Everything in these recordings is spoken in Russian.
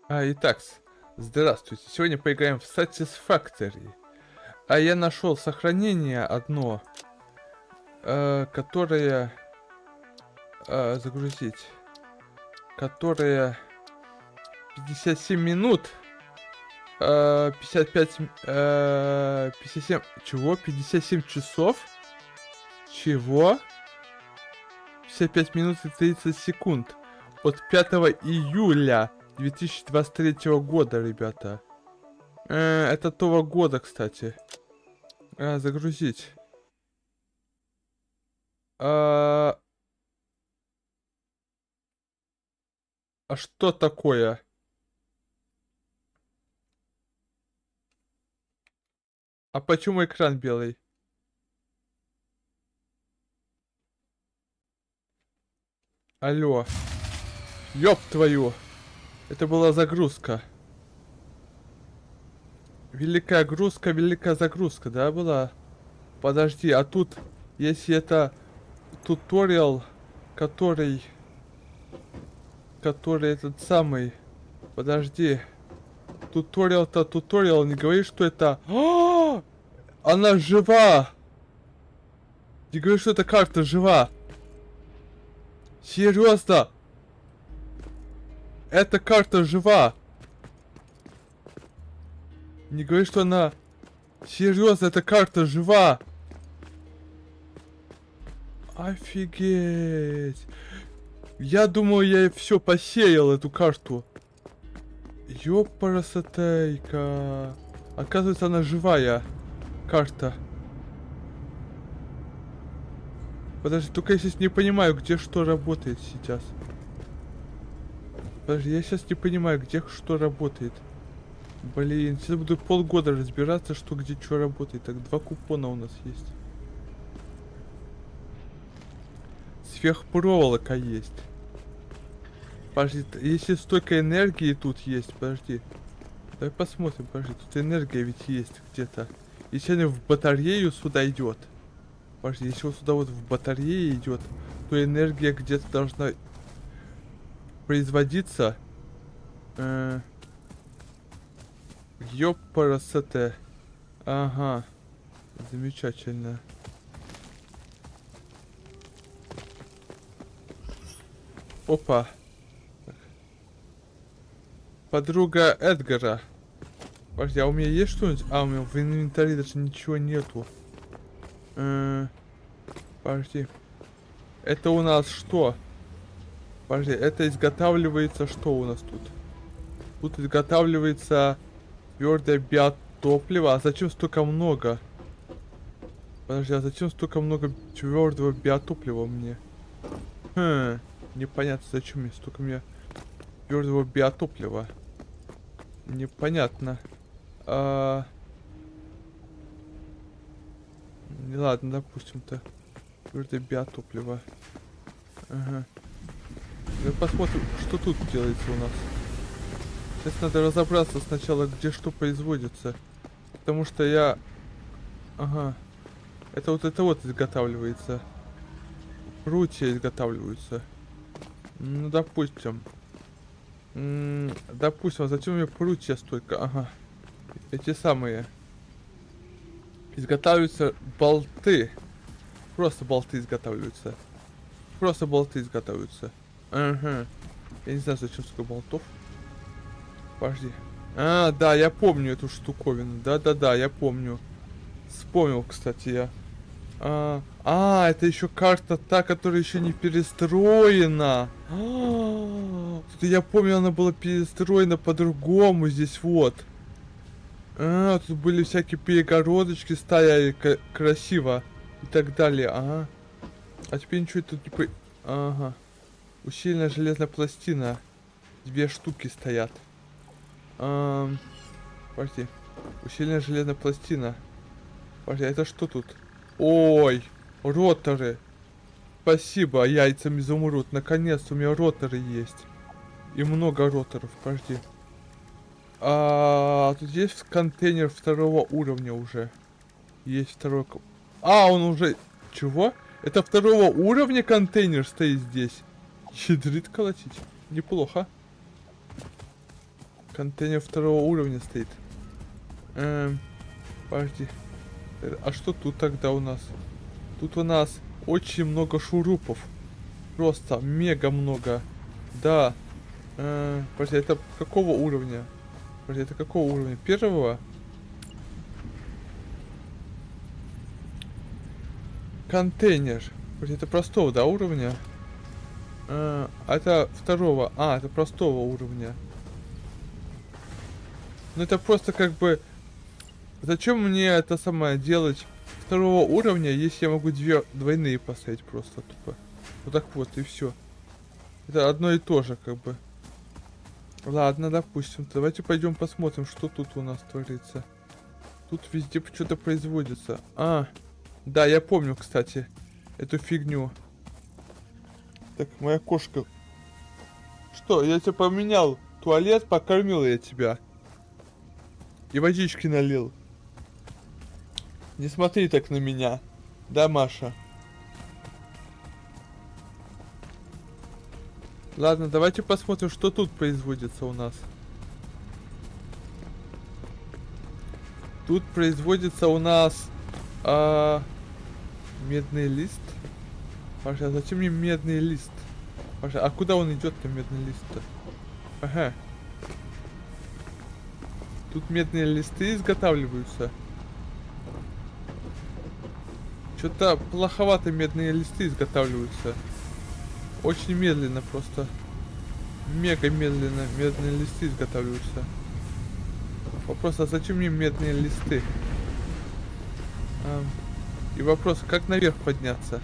Итак, здравствуйте. Сегодня поиграем в Satisfactory. Я нашел сохранение одно, которое загрузить, которое 57 минут, 55, 57, чего? 57 часов? Чего? 55 минут и 30 секунд. От 5 июля 2023 года, ребята. Это того года, кстати. Загрузить. А что такое? А почему экран белый? Алло. Ёб твою. Это была загрузка. Великая загрузка, да, была? Подожди, а тут, если это туториал, который этот самый... Подожди. Туториал, не говори, что это... Она жива! Не говори, что эта карта жива! Серьезно! Эта карта жива! Не говори, что она... Серьезно, эта карта жива! Офигеть! Я думаю, я все посеял, эту карту. Ёпарасотейка. Оказывается, она живая. Карта. Подожди, только я сейчас не понимаю, где что работает сейчас. Подожди, я сейчас не понимаю, где что работает. Блин, сейчас буду полгода разбираться, что где что работает. Так, 2 купона у нас есть. Сверхпроволока есть. Подожди, если столько энергии тут есть, подожди. Давай посмотрим, подожди, тут энергия ведь есть где-то. Если она в батарею сюда идет. Подожди, если вот сюда вот в батарее идет, то энергия где-то должна производиться. Ёпарасоте. Ага. Замечательно. Опа. Подруга Эдгара. Подожди, а у меня есть что-нибудь? У меня в инвентаре даже ничего нету. Подожди. Это у нас что? Подожди, это изготавливается что у нас тут? Тут изготавливается твердое биотопливо. А зачем столько много? Подожди, а зачем столько много твердого биотоплива мне? Непонятно, зачем мне столько твердого биотоплива. Непонятно. Ладно, допустим-то. Твердое биотопливо. Ага. Давай посмотрим, что тут делается у нас. Сейчас надо разобраться сначала, где что производится. Потому что я... Ага. Это вот изготавливается. Прутья изготавливаются. Ну, допустим. Допустим, а зачем мне прутья столько? Ага. Эти самые. Изготавливаются болты. Просто болты изготавливаются. Ага. Я не знаю, зачем столько болтов. Подожди. Да, я помню эту штуковину. Да, я помню. Вспомнил, кстати, я. Это еще карта та, которая еще не перестроена. Я помню, она была перестроена по-другому здесь вот. Тут были всякие перегородочки, стояли красиво. И так далее, ага. А теперь ничего тут не... Ага. Усиленная железная пластина. 2 штуки стоят. Подожди. Усиленная железная пластина. Подожди, это что тут? Ой, роторы. Спасибо, яйцам изумруд. Наконец-то у меня роторы есть. И много роторов, подожди. Тут есть контейнер 2-го уровня уже. Есть второй... он уже... Чего? Это 2-го уровня контейнер стоит здесь. Ядрит колотить. Неплохо. Контейнер второго уровня стоит. Подожди. А что тут тогда у нас? Тут у нас очень много шурупов. Просто мега много. Да. Подожди, это какого уровня? Подожди, это какого уровня? Первого? Контейнер. Подожди, это простого, да, уровня? Это второго. Это простого уровня. Ну это просто как бы... Зачем мне это самое делать второго уровня, если я могу двойные поставить просто тупо? Вот так вот и все. Это одно и то же как бы. Ладно, допустим. Давайте пойдем посмотрим, что тут у нас творится. Тут везде что-то производится. Да, я помню, кстати, эту фигню. Так, моя кошка. Что, я тебя поменял туалет, покормил я тебя. И водички налил. Не смотри так на меня. Да, Маша? Ладно, давайте посмотрим, что тут производится у нас. Тут производится у нас медный лист. Маша, а зачем мне медный лист? Маша, а куда он идет-то, медный лист-то? Ага. Тут медные листы изготавливаются. Что-то плоховато медные листы изготавливаются. Очень медленно просто. Мега медленно медные листы изготавливаются. Вопрос, а зачем мне медные листы? И вопрос, как наверх подняться?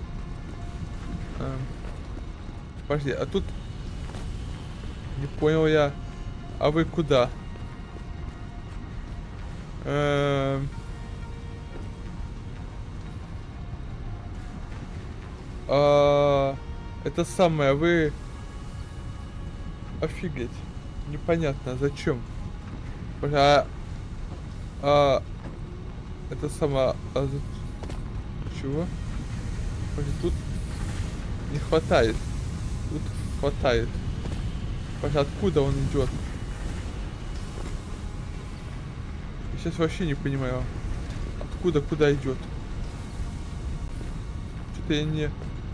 Подожди, а тут... Не понял я. А вы куда? Это самое, вы... Офигеть. Непонятно, зачем? Это самое... Чего? Тут не хватает. Тут хватает. Откуда он идет? Я сейчас вообще не понимаю. Откуда, куда идет? Что-то я не...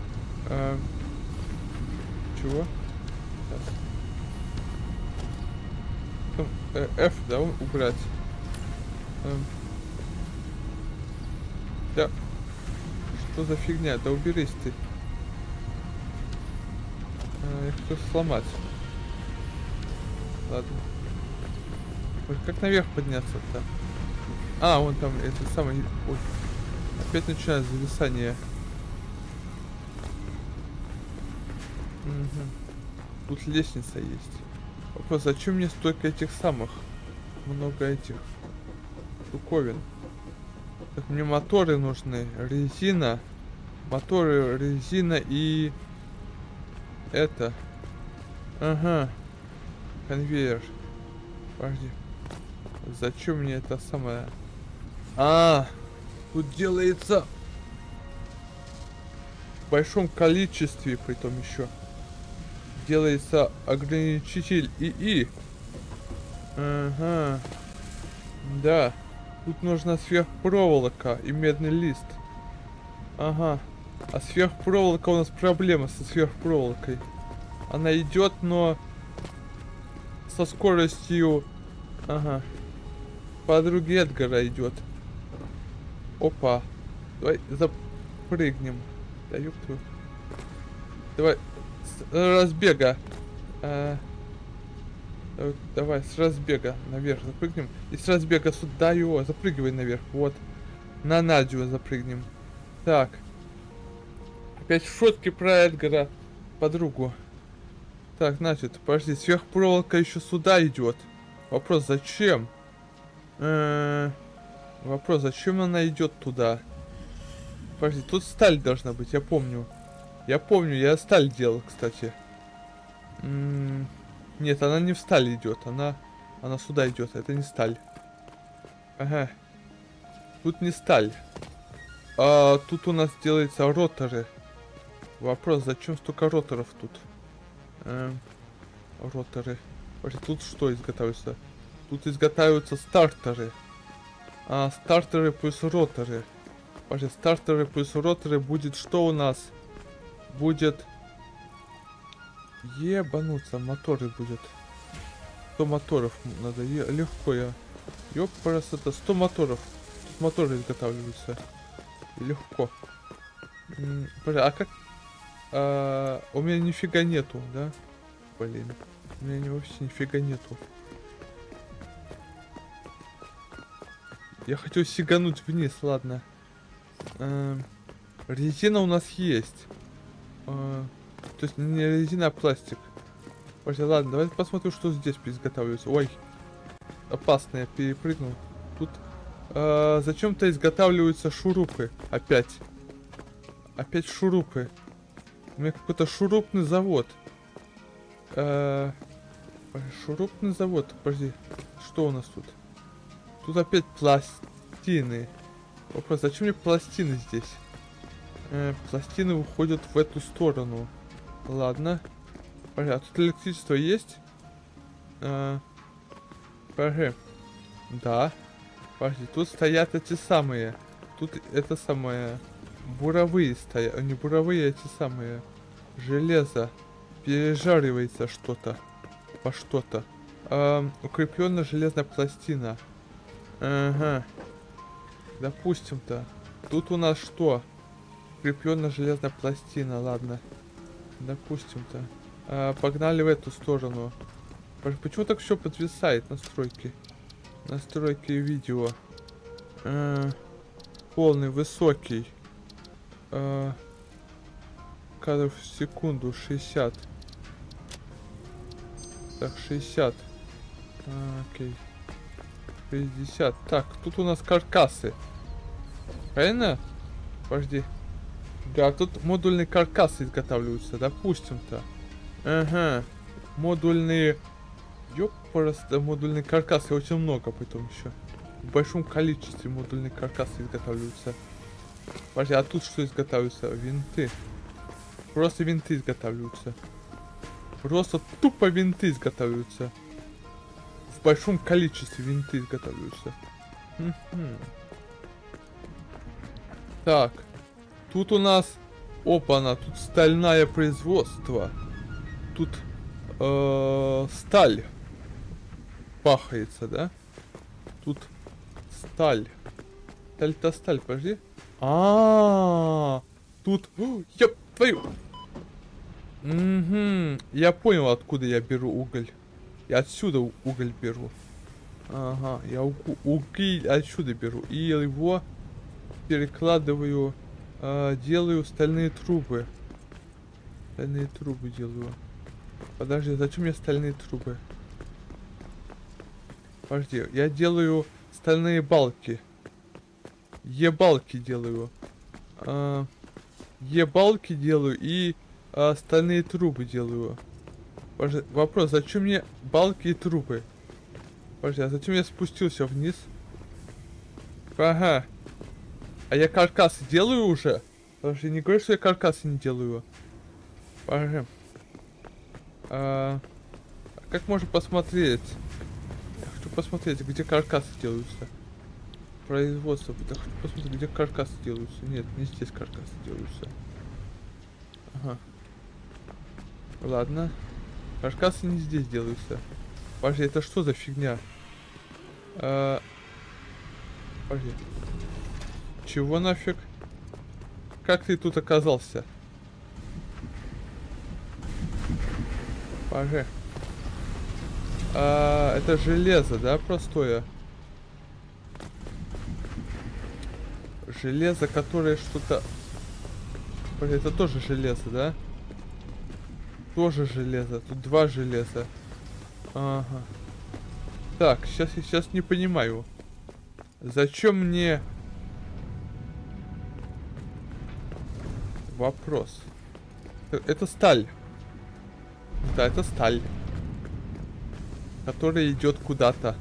Чего? Там, F, да, убрать. Да. Что за фигня? Да уберись ты. Я хочу сломать. Ладно. Как наверх подняться-то? Вон там, это самое... Ой. Опять начинается зависание. Угу. Тут лестница есть. Вопрос, зачем мне столько этих самых? Много этих штуковин. Так, мне моторы нужны. Резина. Моторы, резина и... Это. Ага. Конвейер. Подожди. Зачем мне это самое? Тут делается в большом количестве, притом еще. Делается ограничитель ИИ. Ага. Да. Тут нужна сверхпроволока и медный лист. Ага. А сверхпроволока, у нас проблема со сверхпроволокой. Она идет, но со скоростью... Ага. Подруги Эдгара идет. Опа. Давай запрыгнем. Да ёпту. Давай. С разбега. Давай, с разбега наверх запрыгнем. И с разбега сюда его. Запрыгивай наверх. Вот. На Надю запрыгнем. Так. Опять шутки про Эдгара. Подругу. Так, значит, подожди, сверхпроволока еще сюда идет. Вопрос, зачем? Вопрос, зачем она идет туда? Подожди, тут сталь должна быть, я помню. Я сталь делал, кстати. Нет, она не в сталь идет, она сюда идет, это не сталь. Ага. Тут не сталь. Тут у нас делаются роторы. Вопрос, зачем столько роторов тут? Роторы. Тут что изготавливается? Тут изготавливаются стартеры. Стартеры плюс роторы. Стартеры плюс роторы будет что у нас? Будет... Ебануться, моторы будет. 100 моторов надо, легко я. Ёпарас, это 100 моторов. Тут моторы изготавливаются. Легко. А как... у меня нифига нету, да? Блин. У меня вообще нифига нету. Я хотел сигануть вниз, ладно. Резина у нас есть. То есть не резина, а пластик. Ладно, давайте посмотрим, что здесь изготавливается. Ой, опасно, я перепрыгнул. Тут зачем-то изготавливаются шурупы. Опять шурупы. У меня какой-то шурупный завод. Шурупный завод, подожди. Что у нас тут? Тут опять пластины. Вопрос, зачем мне пластины здесь? Пластины уходят в эту сторону. Ладно. А тут электричество есть? Подожди. Да. Подожди, тут стоят эти самые. Тут это самое... Буровые стоят. Не буровые, эти самые. Железо. Пережаривается что-то. По что-то. Укрепленная железная пластина. Ага. Допустим-то. Тут у нас что? Укрепленная железная пластина, ладно. Допустим-то. Погнали в эту сторону. Почему так все подвисает? Настройки. Настройки видео. Полный, высокий. Кадров в секунду. 60. Так, 60. Окей. 60. Так, тут у нас каркасы. Правильно? Подожди. Да, тут модульные каркасы изготавливаются, допустим-то. Ага. Модульные... Ёпарасто, модульные каркасы очень много потом еще. В большом количестве модульные каркасы изготавливаются. Подожди, а тут что изготавливается? Винты. Просто винты изготавливаются. Просто тупо винты изготавливаются. В большом количестве винты изготавливаются. Так. Тут у нас... Опа-на, тут стальное производство. Тут сталь пахается, да? Тут сталь. Сталь-то сталь, подожди. Тут... Ёп твою... Я понял, откуда я беру уголь. Я отсюда уголь беру. Ага, я уголь отсюда беру. И его перекладываю... делаю стальные трубы. Стальные трубы делаю. Подожди, зачем мне стальные трубы? Подожди, я делаю стальные балки. Е-балки делаю. Е-балки делаю и стальные трубы делаю. Подожди, вопрос, зачем мне балки и трубы? Подожди, а зачем я спустился вниз? Ага. А я каркасы делаю уже? Подожди, не говори, что я каркасы не делаю. Подожди. Как можно посмотреть? Я хочу посмотреть, где каркасы делаются. Производство. Я хочу посмотреть, где каркасы делаются. Нет, не здесь каркасы делаются. Ага. Ладно. Каркасы не здесь делаются. Подожди, это что за фигня? Подожди. Чего нафиг? Как ты тут оказался? Подожди. Это железо, да, простое? Железо, которое что-то... Это тоже железо, да? Тоже железо. Тут два железа. Ага. Так, сейчас не понимаю. Зачем мне... Вопрос. Это сталь. Да, это сталь. Которая идет куда-то.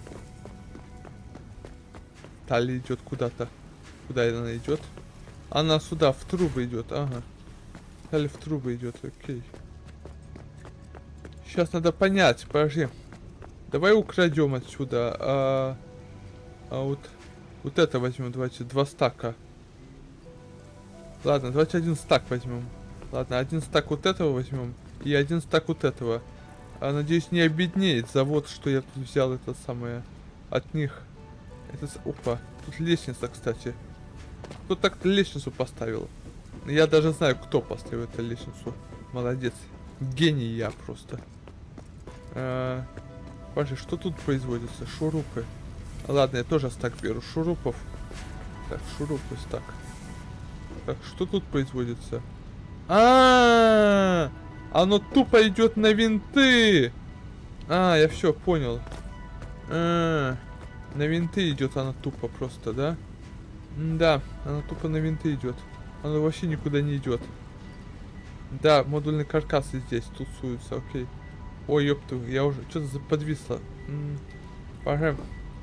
Сталь идет куда-то. Куда она идет? Она сюда, в трубы идет. Ага. Сталь в трубы идет, окей. Сейчас надо понять, подожди. Давай украдем отсюда. Вот это возьмем, давайте, 2 стака. Ладно, давайте 1 стак возьмем. Ладно, 1 стак вот этого возьмем. И 1 стак вот этого. Надеюсь, не обеднеет завод, что я тут взял это самое от них. Опа, тут лестница, кстати. Кто так лестницу поставил? Я даже знаю, кто поставил эту лестницу. Молодец. Гений я просто. Паша, что тут производится? Шурупы. Ладно, я тоже стак беру шурупов. Так, шурупы стак. Так, что тут производится? Оно тупо идет на винты. Я все понял. На винты идет она тупо просто, да? Да, она тупо на винты идет. Она вообще никуда не идет. Да, модульные каркасы здесь тусуются, окей. Ой, ёпту, я уже что-то подвисло. Пожалуй.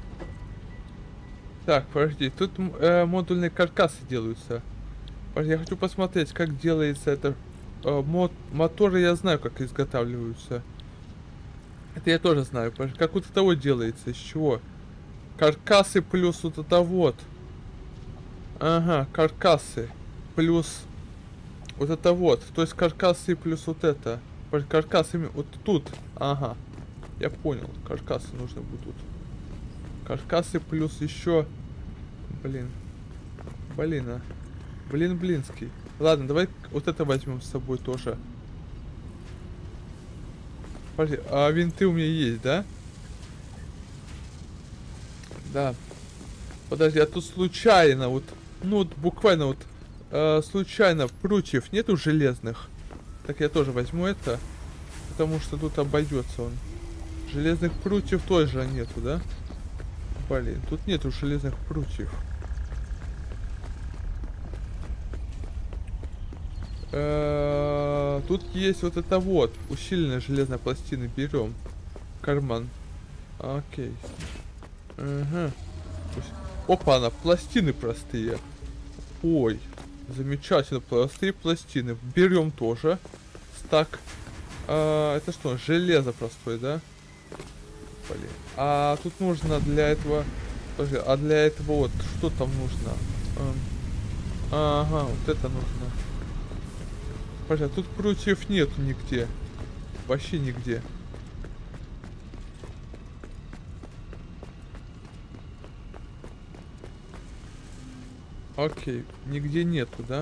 Так, подожди, тут модульные каркасы делаются. Подожди, я хочу посмотреть, как делается это. Моторы я знаю, как изготавливаются. Это я тоже знаю. Подожди, как вот это вот делается, из чего? Каркасы плюс вот это вот. Ага, каркасы плюс вот это вот. То есть каркасы плюс вот это. Каркасами вот тут. Ага. Я понял. Каркасы нужны будут. Каркасы плюс еще. Блин. Блинский. Ладно, давай вот это возьмем с собой тоже. Подожди, а винты у меня есть, да? Да. Подожди, а тут случайно вот. Ну вот буквально вот. Случайно прутьев нету железных. Так я тоже возьму это. Потому что тут обойдется он. Железных прутьев тоже нету, да? Блин, тут нету железных прутьев. Тут есть вот это вот. Усиленная железная пластина. Берем. Карман. Окей. Ага. Опа, она. Пластины простые. Ой. Замечательно. Простые пластины. Берем тоже. Стак. Это что? Железо простое, да? Блин. Тут нужно для этого... Подожди, для этого вот что там нужно? Ага, вот это нужно. Подожди, тут прутьев нету нигде. Вообще нигде. Окей, нигде нету, да?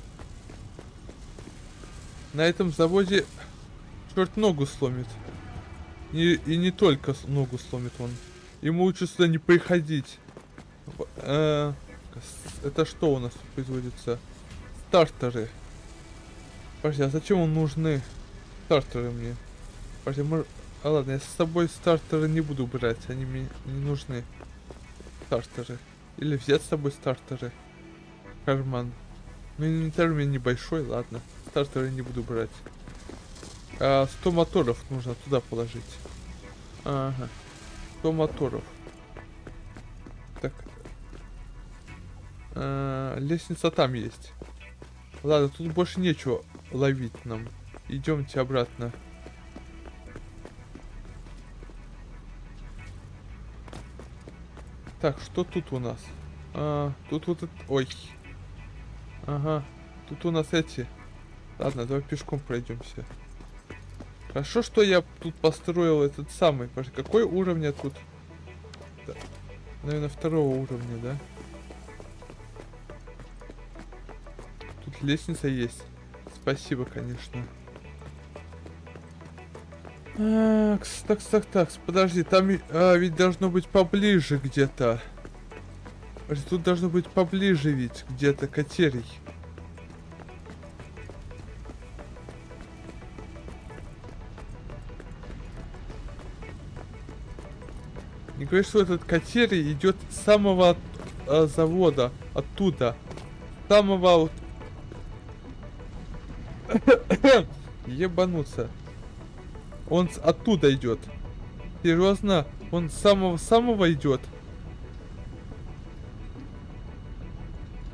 На этом заводе черт ногу сломит. И не только ногу сломит он. Ему лучше сюда не приходить. Это что у нас тут производится? Стартеры. Подожди, а зачем вам нужны стартеры мне? Подожди, ладно, я с собой стартеры не буду брать. Они мне не нужны. Стартеры. Или взять с собой стартеры. Карман. Ну, инвентарь у меня небольшой, ладно. Стартеры не буду брать. 100 моторов нужно туда положить. Ага. 100 моторов. Так. Лестница там есть. Ладно, тут больше нечего ловить нам. Идемте обратно. Так, что тут у нас? Тут вот это... Ой. Ага. Тут у нас эти... Ладно, давай пешком пройдемся. Хорошо, что я тут построил этот самый. Какой уровня тут? Да. Наверное, 2-го уровня, да? Тут лестница есть. Спасибо, конечно. Так, подожди, там ведь должно быть поближе где-то. Тут должно быть поближе ведь где-то катерий. Не говори, что этот катерий идет с самого завода, оттуда. Самого... Ебануться. Он оттуда идет. Серьезно? Он с самого идет.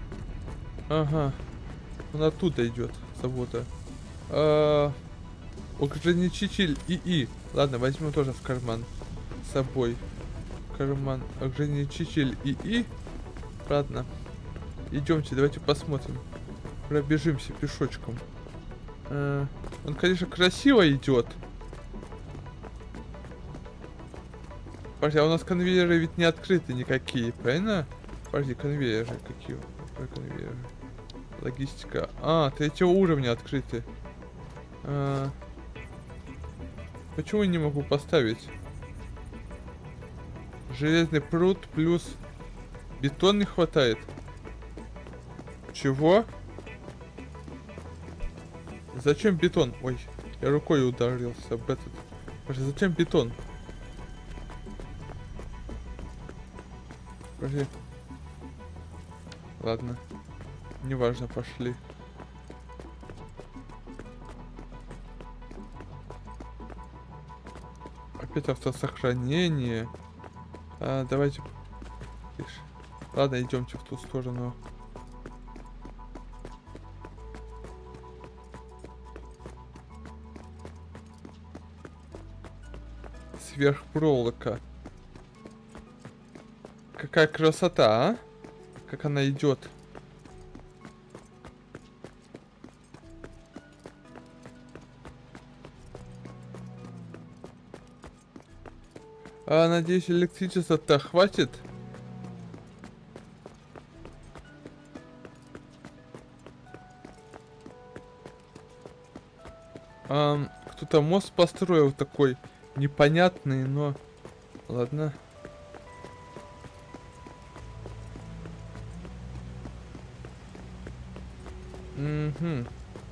Ага. Он оттуда идет, с завода. Ограничитель ИИ. Ладно, возьму тоже в карман. С собой. Карман. Ограничитель ИИ. Ладно. Идемте, давайте посмотрим. Пробежимся пешочком. Он, конечно, красиво идет. Подожди, а у нас конвейеры ведь не открыты никакие, правильно? Подожди, конвейеры какие? Конвейеры. Логистика. Третьего уровня открыты. Почему я не могу поставить? Железный пруд плюс бетон не хватает. Чего? Зачем бетон? Ой, я рукой ударился об этот. Подожди, зачем бетон? Подожди. Ладно. Неважно, пошли. Опять автосохранение. Давайте. Ладно, идемте в ту сторону. Сверхпроволока. Какая красота, а? Как она идет. Надеюсь, электричества-то хватит. Кто-то мост построил такой непонятный, но ладно. Угу.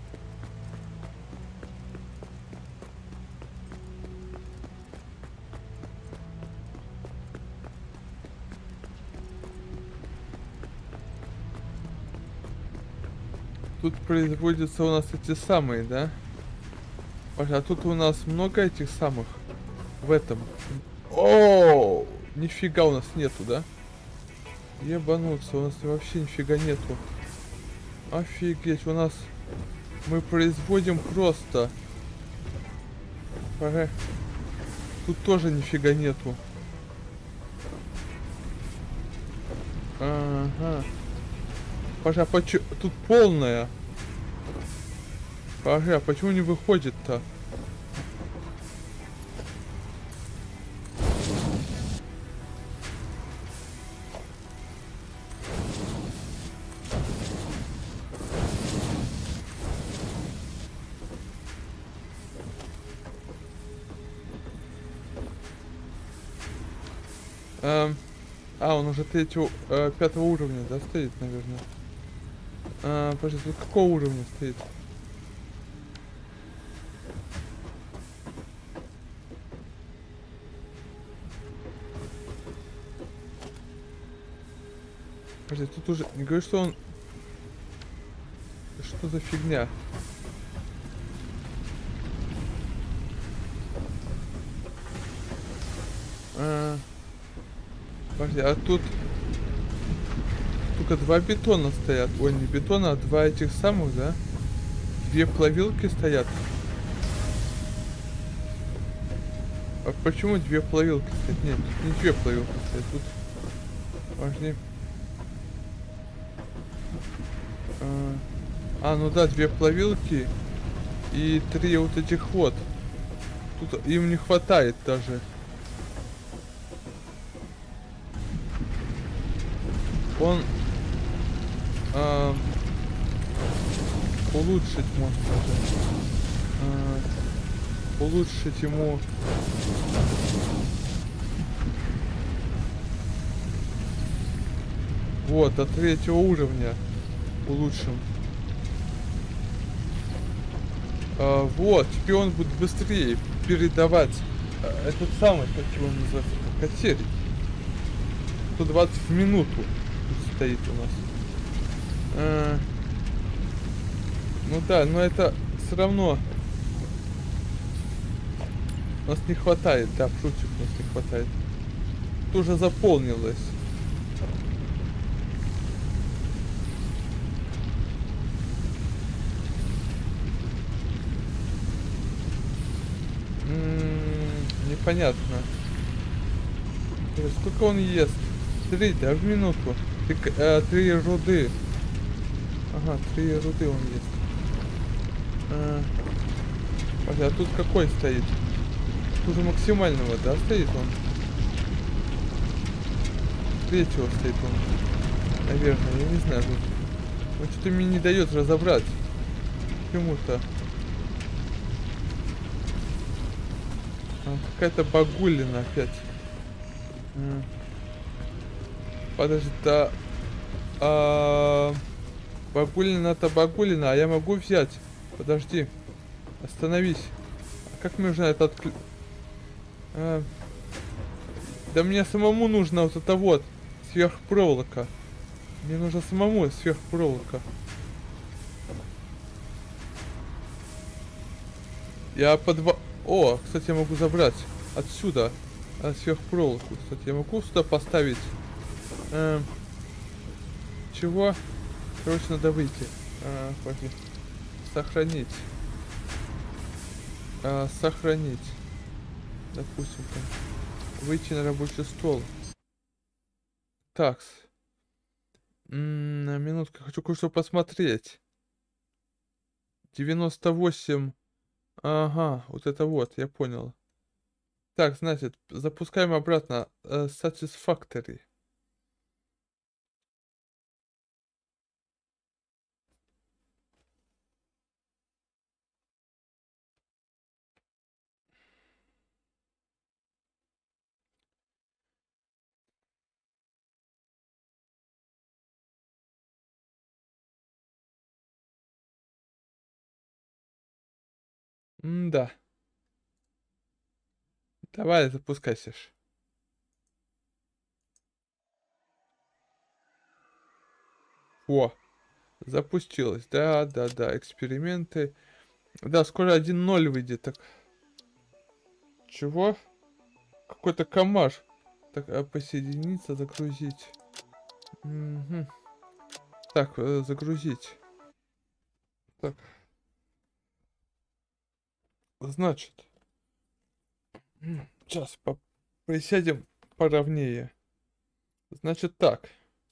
Тут производятся у нас эти самые, да? А тут у нас много этих самых в этом. О, нифига у нас нету, да? Ебануться, у нас вообще нифига нету. Офигеть, у нас мы производим просто. Ага. Тут тоже нифига нету. Ага. Пожа, тут полная. Ага, почему не выходит-то? Он уже пятого уровня, да, стоит, наверное. Подожди, тут какого уровня стоит? Подожди, тут уже... Не говори, что он... Что за фигня? Подожди, а тут... Только два бетона стоят. Ой, не бетона, а два этих самых, да? Две плавилки стоят. А почему две плавилки стоят? Нет, тут не две плавилки стоят. Тут... Подожди. Ну да, две плавилки и три вот этих вот. Тут им не хватает даже. Он улучшить можно даже. Улучшить ему. Вот, до третьего уровня улучшим. Вот, теперь он будет быстрее передавать этот самый, как его называется, катерить. 120 в минуту тут стоит у нас. Ну да, но это все равно у нас не хватает, да, прутьев у нас не хватает. Тут уже заполнилось. понятно. Сколько он ест? 3, да, в минуту. 3 руды. Ага, 3 руды он ест. А тут какой стоит? Тут же максимального, да, стоит он? Третьего стоит он. Наверное, я не знаю. Он что-то мне не дает разобрать. Почему-то. Какая-то багулина опять. Подожди, да... Багулина-то багулина, а я могу взять? Подожди. Остановись. А как мне нужно это отключить? Да мне самому нужно вот это вот. Сверхпроволока. Мне нужно самому сверхпроволока. Я О, кстати, я могу забрать отсюда сверхпроволоку. Кстати, я могу сюда поставить. Чего? Короче, надо выйти. Пошли. Сохранить. Сохранить. Допустим, там. Выйти на рабочий стол. Такс. На минутку, хочу кое-что посмотреть. 98. Ага, вот это вот, я понял. Так, значит, запускаем обратно Satisfactory. Да. Давай, запускайся. О, запустилось. Да, да, да, эксперименты. Да, скоро 1.0 выйдет. Так. Чего? Какой-то камаш. Так, посоединиться, загрузить. Угу. Так, загрузить. Так. Значит. Сейчас присядем поровнее. Значит так.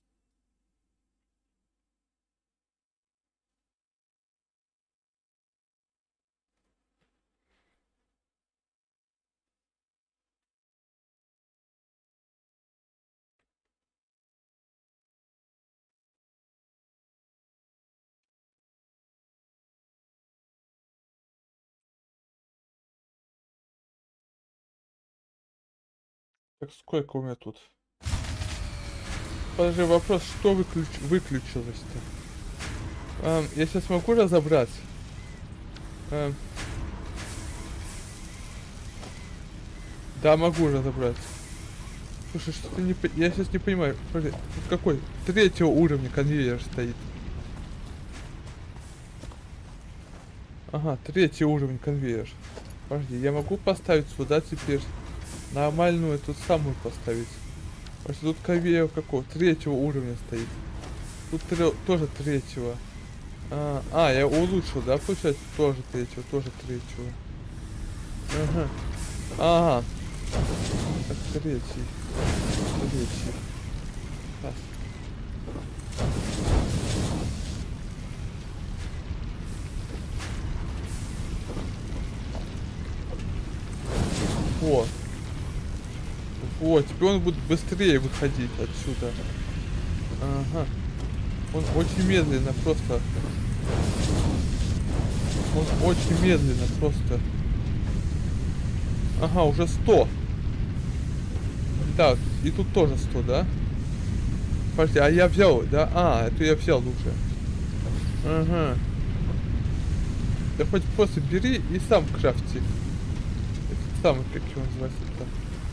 Так, сколько у меня тут? Подожди, вопрос, что выключилось-то? Я сейчас могу разобрать? Да, могу разобрать. Слушай, что-то не... Я сейчас не понимаю. Подожди, тут какой? 3-го уровня конвейер стоит. Ага, 3-й уровень конвейер. Подожди, я могу поставить сюда теперь нормальную эту самую поставить. Подожди, тут конвейер какого? 3-го уровня стоит. Тут тоже 3-го. Я улучшил, да, получается? Тоже 3-го, тоже 3-го. Ага. Ага. Так, 3-й. Так. Вот. Вот, теперь он будет быстрее выходить отсюда. Ага. Он очень медленно просто. Он очень медленно просто. Ага, уже 100. Так, и тут тоже 100, да? Подожди, а я взял, да? Это я взял уже. Ага. Да хоть просто бери и сам крафти. Этот самый, как его называется-то.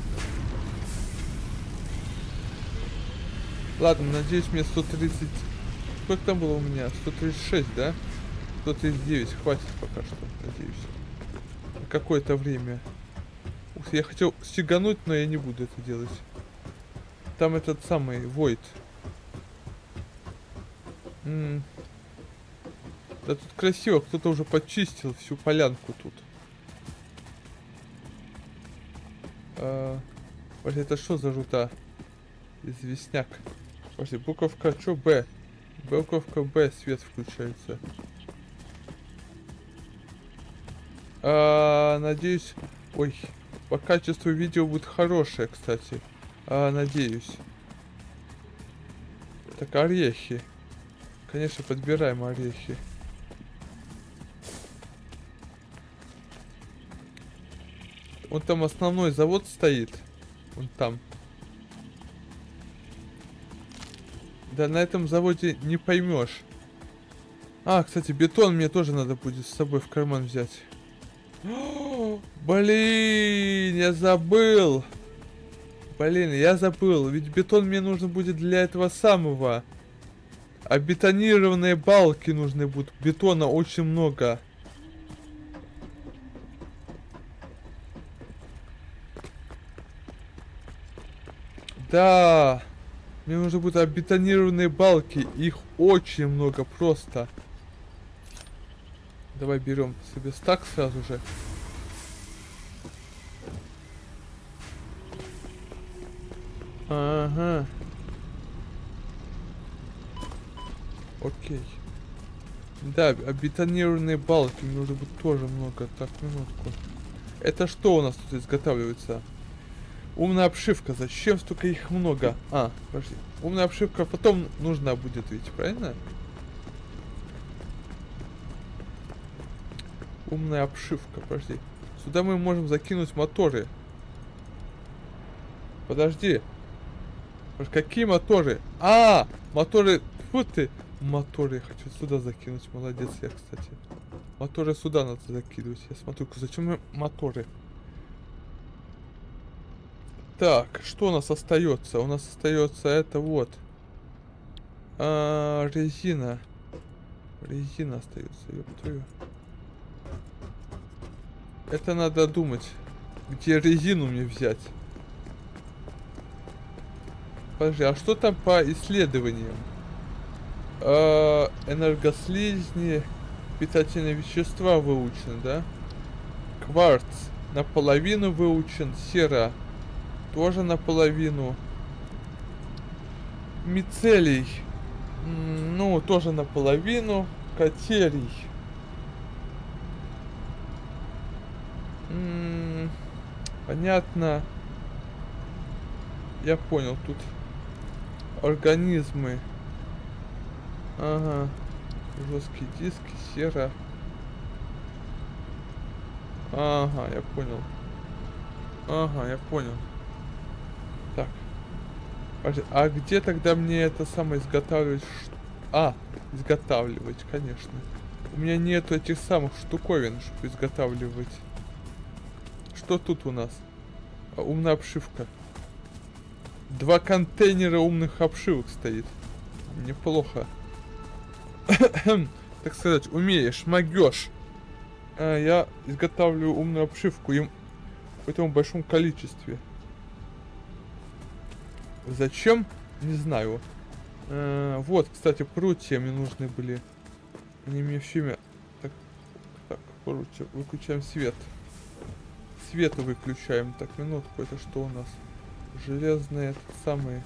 Ладно, надеюсь, мне 130... Сколько там было у меня? 136, да? 139, хватит пока что, надеюсь. На какое-то время. Ух, я хотел стегануть, но я не буду это делать. Там этот самый Void. Да тут красиво, кто-то уже почистил всю полянку тут. Подожди, это что за жута? Известняк. Подожди, буковка что? Б. Буковка Б, свет включается. Надеюсь... Ой, по качеству видео будет хорошее, кстати. Надеюсь. Так, орехи. Конечно, подбираем орехи. Вон там основной завод стоит. Вон там. Да, на этом заводе не поймешь. Кстати, бетон мне тоже надо будет с собой в карман взять. Блин, я забыл. Блин, я забыл. Ведь бетон мне нужен будет для этого самого. А бетонированные балки нужны будут. Бетона очень много. Да. Мне нужны будут обетонированные балки. Их очень много просто. Давай берем себе стак сразу же. Ага. Окей. Да, обетонированные балки мне нужно будет тоже много. Так, минутку. Это что у нас тут изготавливается? Умная обшивка. Зачем столько их много? Подожди. Умная обшивка потом нужна будет ведь, правильно? Умная обшивка, подожди. Сюда мы можем закинуть моторы. Подожди. Какие моторы? Моторы. Фу ты. Моторы я хочу сюда закинуть. Молодец я, кстати. Моторы сюда надо закидывать. Я смотрю, зачем моторы? Так, что у нас остается? У нас остается это вот. Резина. Резина остается. Ёптую. Это надо думать. Где резину мне взять? Подожди, а что там по исследованиям? Энергослизни, питательные вещества выучены, да? Кварц наполовину выучен, сера тоже наполовину. Мицелий, ну, тоже наполовину. Катерий. Понятно. Я понял, тут организмы. Ага. Жесткие диски, сера. Ага, я понял. Ага, я понял. Так. А где тогда мне это самое изготавливать? Изготавливать, конечно. У меня нету этих самых штуковин, чтобы изготавливать. Что тут у нас? Умная обшивка. 2 контейнера умных обшивок стоит. Неплохо. Так сказать, умеешь, могешь. Я изготавливаю умную обшивку им в этом большом количестве. Зачем? Не знаю. Вот, кстати, прутья мне нужны были. Они мне все время... Так, прутья. Выключаем свет. Свет выключаем. Так, минутку, это что у нас? Железные, самые.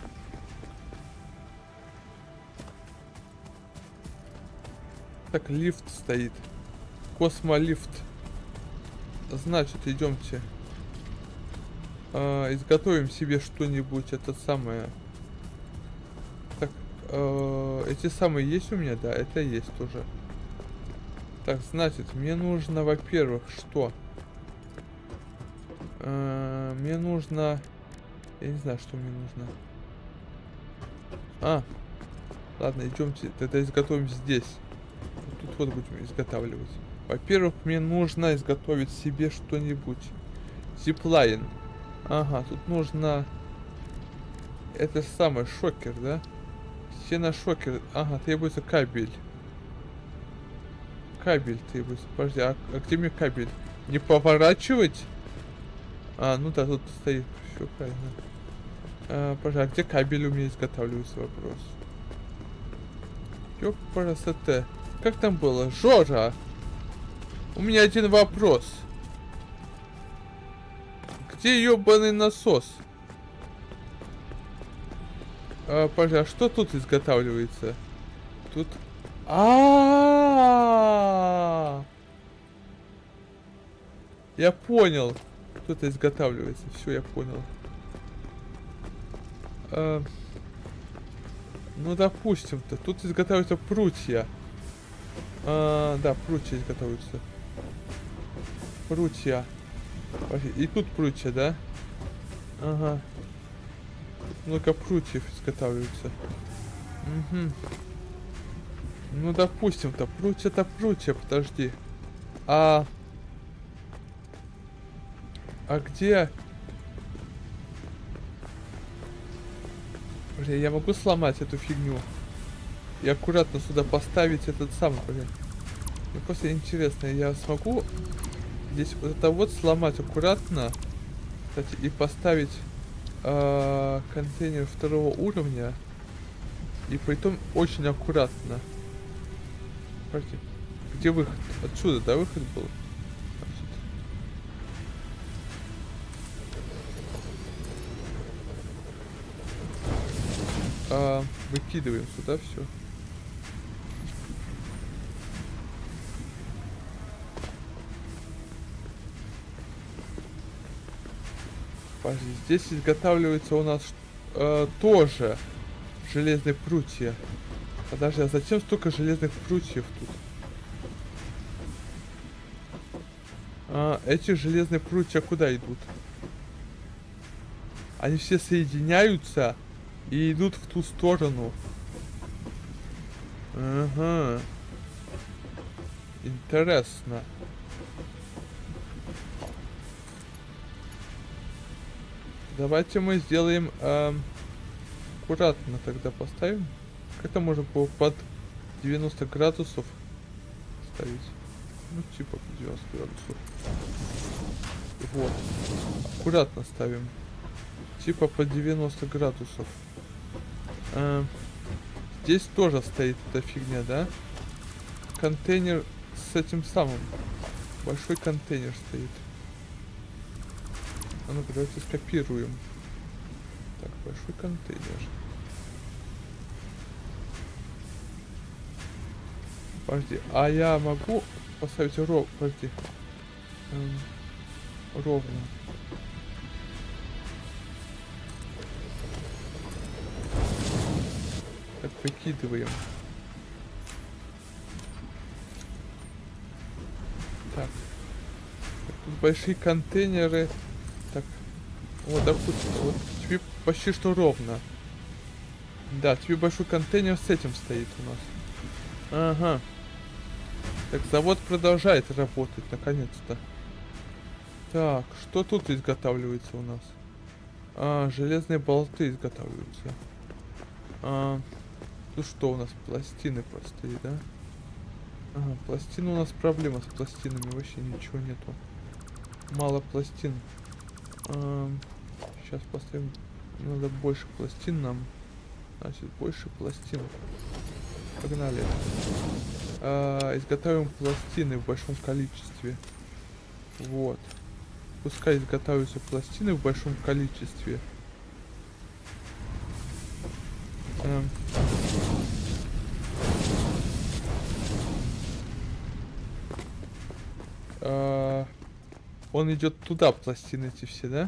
Так, лифт стоит. Космолифт. Значит, идемте. Изготовим себе что-нибудь, это самое. Так, эти самые есть у меня? Да, это есть тоже. Так, значит, мне нужно, во-первых, что? Мне нужно... Я не знаю, что мне нужно. Ладно, идемте, тогда изготовим здесь. Тут вот будем изготавливать. Во-первых, мне нужно изготовить себе что-нибудь. Зиплайн. Ага, тут нужно... Это самый шокер, да? Стеношокер. Ага, требуется кабель. Кабель требуется. Подожди, а где мне кабель? Не поворачивать? Ну да, тут стоит. Все правильно. Подожди, а где кабель у меня изготавливается? Вопрос. Ёпарасоте. Как там было? Жора! У меня один вопрос. где ёбаный насос? Подожди, а что тут изготавливается? Тут... Я понял. Что-то изготавливается. Все, я понял. Ну, допустим-то. Тут изготавливаются прутья. Да, прутья изготавливаются. Прутья. И тут прутья, да? Ага. Тут много прутьев изготавливаются. Угу. Ну, допустим-то. Прутья-то прутья, подожди. А где... Бля, я могу сломать эту фигню? И аккуратно сюда поставить этот самый, блин. Мне просто интересно, я смогу здесь вот это вот сломать аккуратно, кстати, и поставить контейнер второго уровня. И притом очень аккуратно. Подожди, где выход? Отсюда, да, выход был? Выкидываем сюда все. Подожди, здесь изготавливается у нас тоже железные прутья. Подожди, а зачем столько железных прутьев тут? Эти железные прутья куда идут? Они все соединяются и идут в ту сторону. Ага. Интересно. Давайте мы сделаем аккуратно тогда поставим. Как это можно было под 90 градусов ставить? Ну, типа под 90 градусов. Вот. Аккуратно ставим. Типа под 90 градусов. Здесь тоже стоит эта фигня, да? Контейнер с этим самым. Большой контейнер стоит. А ну-ка, давайте скопируем. Так, большой контейнер. Подожди, а я могу поставить ровно? Подожди. Ровно. Так, выкидываем. Так. Тут большие контейнеры. Так. Вот, допустим, вот тебе почти что ровно. Да, тебе большой контейнер с этим стоит у нас. Ага. Так, завод продолжает работать, наконец-то. Так, что тут изготавливается у нас? Железные болты изготавливаются. Тут что у нас? Пластины простые, да? Ага, пластины у нас проблема с пластинами, вообще ничего нету. Мало пластин. Сейчас поставим. Надо больше пластин нам. Значит, больше пластин. Погнали. Изготовим пластины в большом количестве. Вот. Пускай изготавливаются пластины в большом количестве. Он идет туда, пластины эти все, да?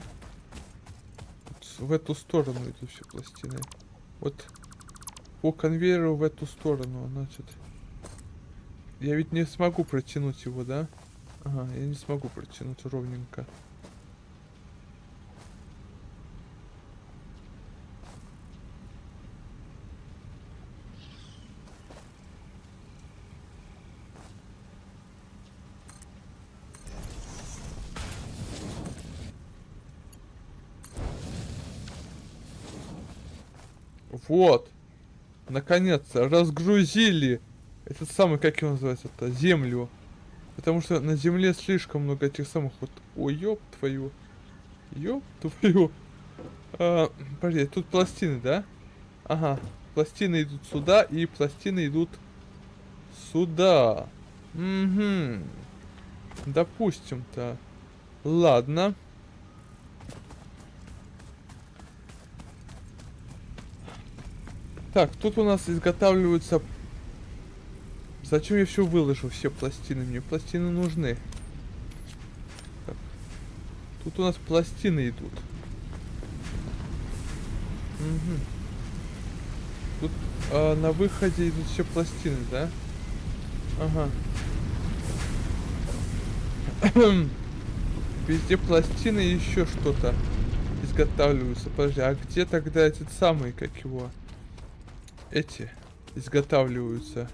В эту сторону идут все пластины. Вот по конвейеру в эту сторону, значит. Я ведь не смогу протянуть его, да? Ага, я не смогу протянуть ровненько. Вот. Наконец-то разгрузили этот самый, как его называется-то, землю. Потому что на земле слишком много этих самых вот... Ой, ёб твою. Ёб твою. Подожди, тут пластины, да? Ага. Пластины идут сюда, и пластины идут сюда. Угу. Допустим-то. Ладно. Так, тут у нас изготавливаются... Зачем я все выложил, все пластины? Мне пластины нужны. Так. Тут у нас пластины идут. Угу. Тут на выходе идут все пластины, да? Ага. Везде пластины и еще что-то изготавливаются. Подожди, а где тогда эти самые, как его? Эти изготавливаются.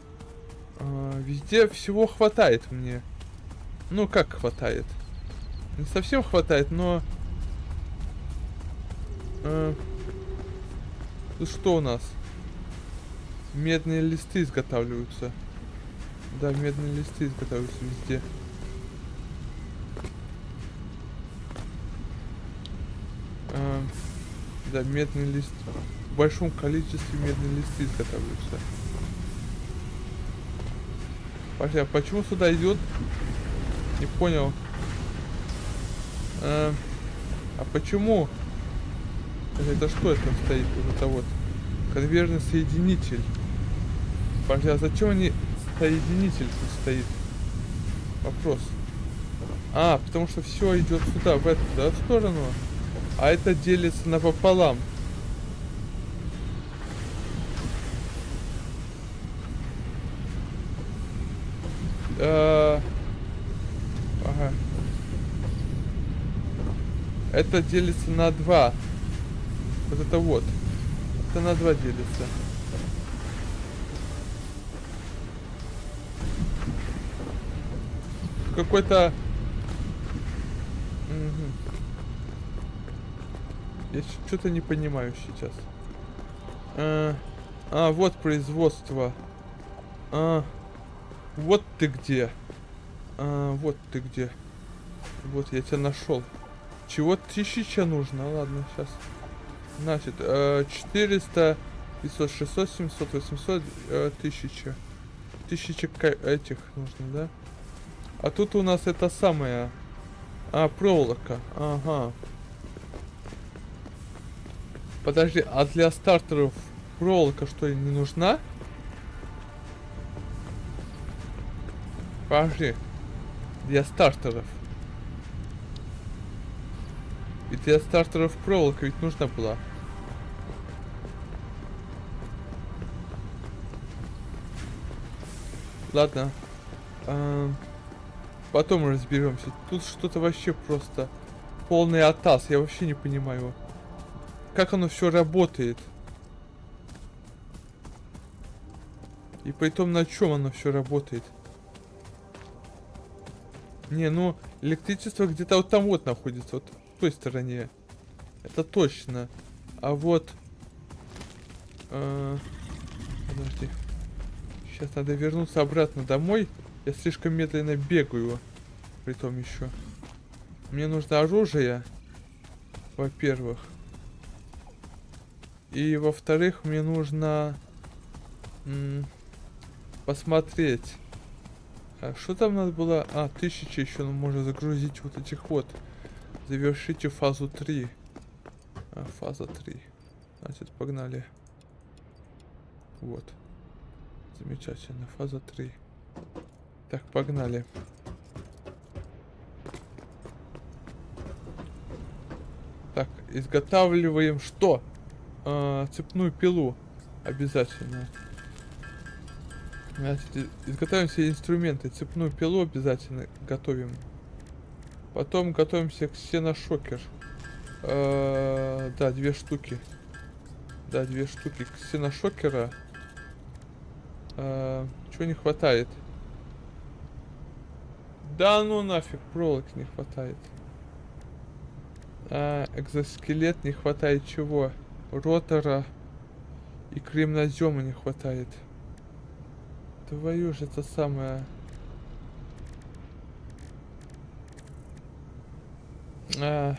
Везде всего хватает мне. Ну, как хватает? Не совсем хватает, но... Тут что у нас? Медные листы изготавливаются. Да, медные листы изготавливаются везде. Да, медный лист. В большом количестве медные листы изготавливаются. Пошли, а почему сюда идет? Не понял. А почему? Это что это стоит? Вот это вот. Конвейерный соединитель. Пошли, а зачем они соединитель тут стоит? Вопрос. Потому что все идет сюда, в эту, да, сторону. А это делится напополам. Ага. Это делится на 2. Вот это вот. Это на 2 делится. Какой-то... Я что-то не понимаю сейчас. Вот производство. Вот ты где. Вот ты где. Вот я тебя нашел. Чего 1000 нужно? Ладно, сейчас. Значит, 400, 500, 600, 700, 800, 1000. 1000 этих нужно, да? А тут у нас это самое... проволока. Ага. Подожди, а для стартеров проволока что, не нужна? Подожди. Для стартеров. И для стартеров проволока ведь нужна была. Ладно. Потом разберемся. Тут что-то вообще просто полный атас. Я вообще не понимаю, как оно все работает. И притом на чем оно все работает. Не, ну электричество где-то вот там вот находится, вот в той стороне. Это точно. А вот... подожди. Сейчас надо вернуться обратно домой. Я слишком медленно бегаю. Притом еще. Мне нужно оружие. Во-первых. И во-вторых, мне нужно... посмотреть. А что там надо было? 1000 еще можно загрузить вот этих вот. Завершите фазу 3. Фаза 3. Значит, погнали. Вот. Замечательно. Фаза 3. Так, погнали. Так, изготавливаем что? Цепную пилу. Обязательно. Значит, изготовим все инструменты. Цепную пилу обязательно готовим. Потом готовимся к ксеношокер. Да, 2 штуки. Да, 2 штуки ксеношокера. Чего не хватает? Да ну нафиг, проволоки не хватает. Экзоскелет не хватает чего? Ротора и кремнозема не хватает. Твою же это самое... Я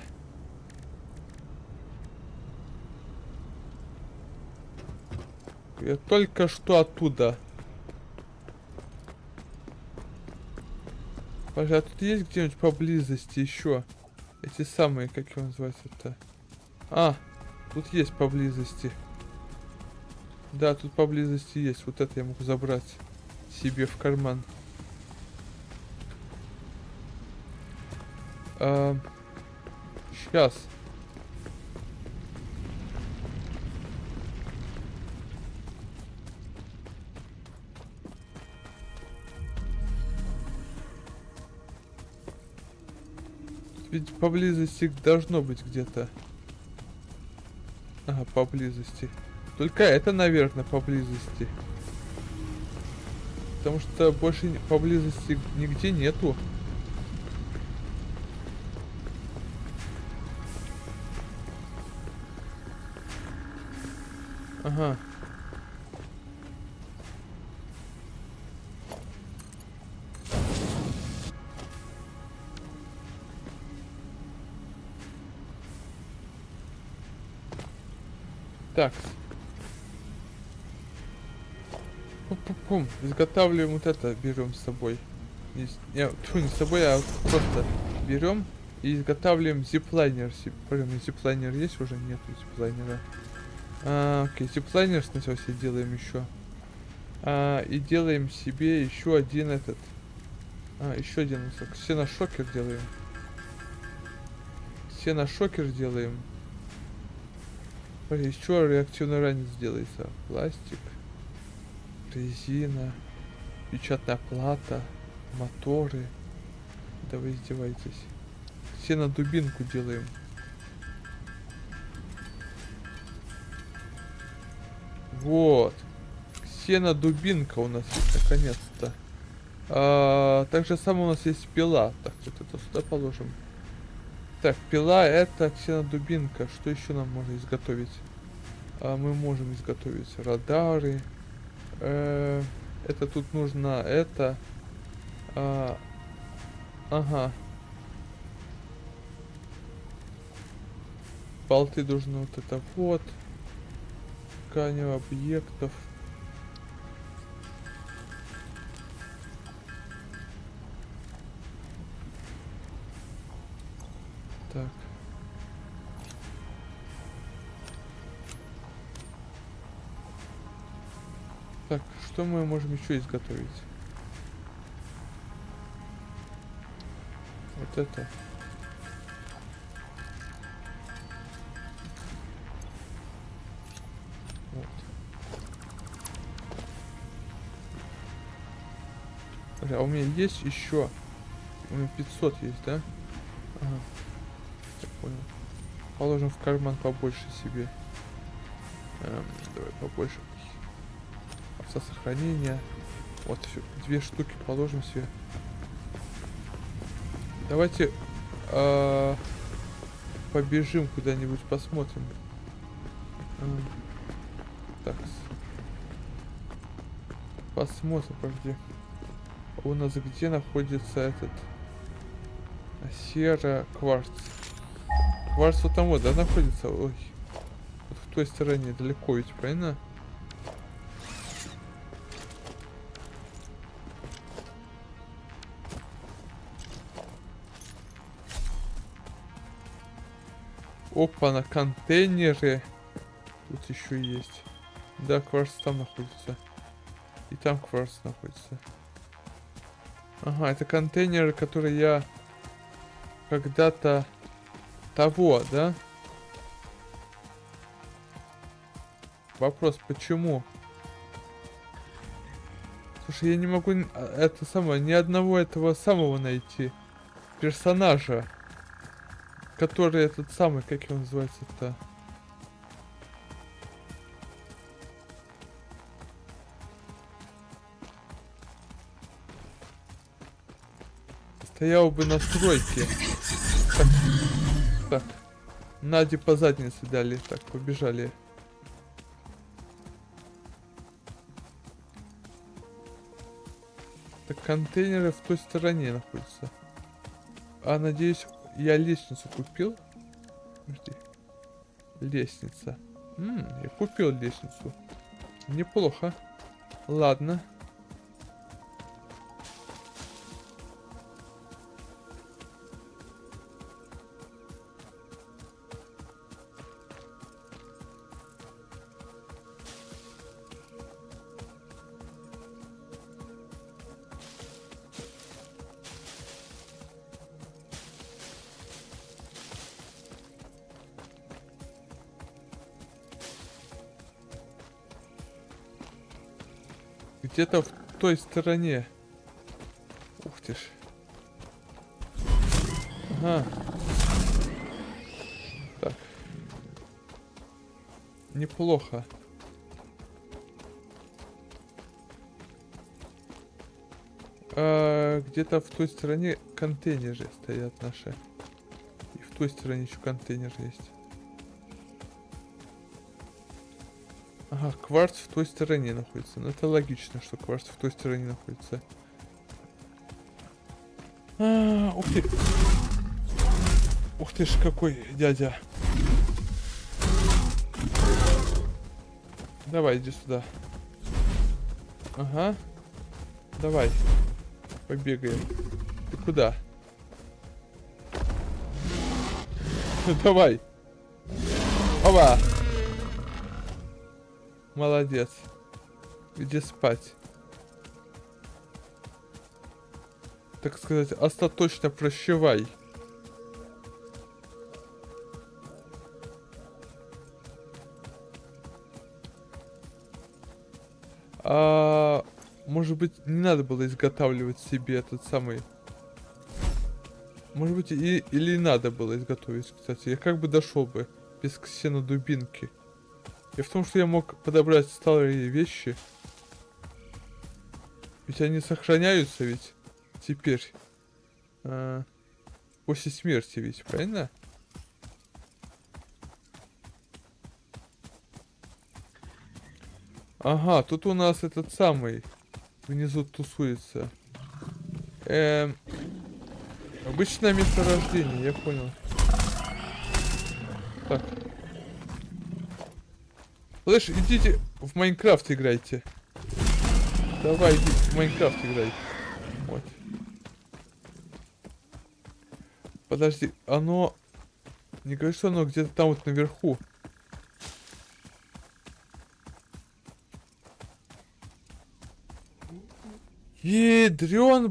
только что оттуда. Пожалуй, а тут есть где-нибудь поблизости еще? Эти самые, как его называется-то? Тут есть поблизости. Да, тут поблизости есть. Вот это я могу забрать себе в карман. Сейчас. Ведь поблизости должно быть где-то. Ага, поблизости. Только это, наверное, поблизости. Потому что больше поблизости нигде нету. Ага. Так. Пум-пум-пум. Изготавливаем вот это, берем с собой. Не с собой, а просто берем и изготавливаем зиплайнер. Зиплайнер есть уже? Нету зиплайнера. Окей, зиплайнер сначала себе делаем еще. И делаем себе еще один этот. Еще один ксеношокер делаем. Ксеношокер делаем. Еще реактивный ранец делается. Пластик, резина, печатная плата, моторы. Да вы издеваетесь. Ксенодубинку делаем. Вот. Ксенодубинка у нас есть наконец-то. Так же самое у нас есть пила. Так, вот это сюда положим. Так, пила это ксенодубинка. Что еще нам можно изготовить? Мы можем изготовить радары. Это тут нужно это. Ага. Болты нужны вот это вот. Тканью объектов. Так. Так, что мы можем еще изготовить? Вот это. Вот. А у меня есть еще. У меня 500 есть, да? Ага. Я понял. Положим в карман побольше себе. Давай побольше. Сохранения. Вот все. 2 штуки положим себе. Давайте побежим куда-нибудь, посмотрим. Так. Посмотрим, подожди. У нас где находится этот серо-кварц? Кварц вот там вот, да, находится? Ой. Вот в той стороне, далеко ведь, правильно? Опа, на контейнеры. Тут еще есть. Да, кварц там находится. И там кварц находится. Ага, это контейнеры, которые я когда-то того, да? Вопрос, почему? Слушай, я не могу это самое, ни одного этого самого найти. Персонажа. Который этот самый, как его называется-то? Стоял бы на стройке. Так. Наде по заднице дали. Так, побежали. Так, контейнеры в той стороне находятся. Надеюсь, я лестницу купил. Подожди. Лестница. Я купил лестницу. Неплохо. Ладно. Где-то в той стороне. Ух ты ж. Ага. Так. Неплохо. Где-то в той стороне контейнеры стоят наши. И в той стороне еще контейнер есть. Ага, кварц в той стороне находится. Ну это логично, что кварц в той стороне находится. Ух ты. Ух ты ж, какой дядя. Давай, иди сюда. Ага. Давай. Побегаем. Ты куда? Давай. Опа. Молодец. Иди спать. Так сказать, остаточно прощавай. Может быть, не надо было изготавливать себе этот самый... Может быть, или надо было изготовить, кстати. Я как бы дошел бы без ксенодубинки. И в том, что я мог подобрать старые вещи. Ведь они сохраняются ведь теперь. После смерти ведь, правильно? Ага, тут у нас этот самый внизу тусуется. Обычное месторождение, я понял. Так. Слышь, идите в Майнкрафт играйте. Давай, иди в Майнкрафт играй. Вот. Подожди, оно... Не говори, что оно где-то там вот наверху. Ядрён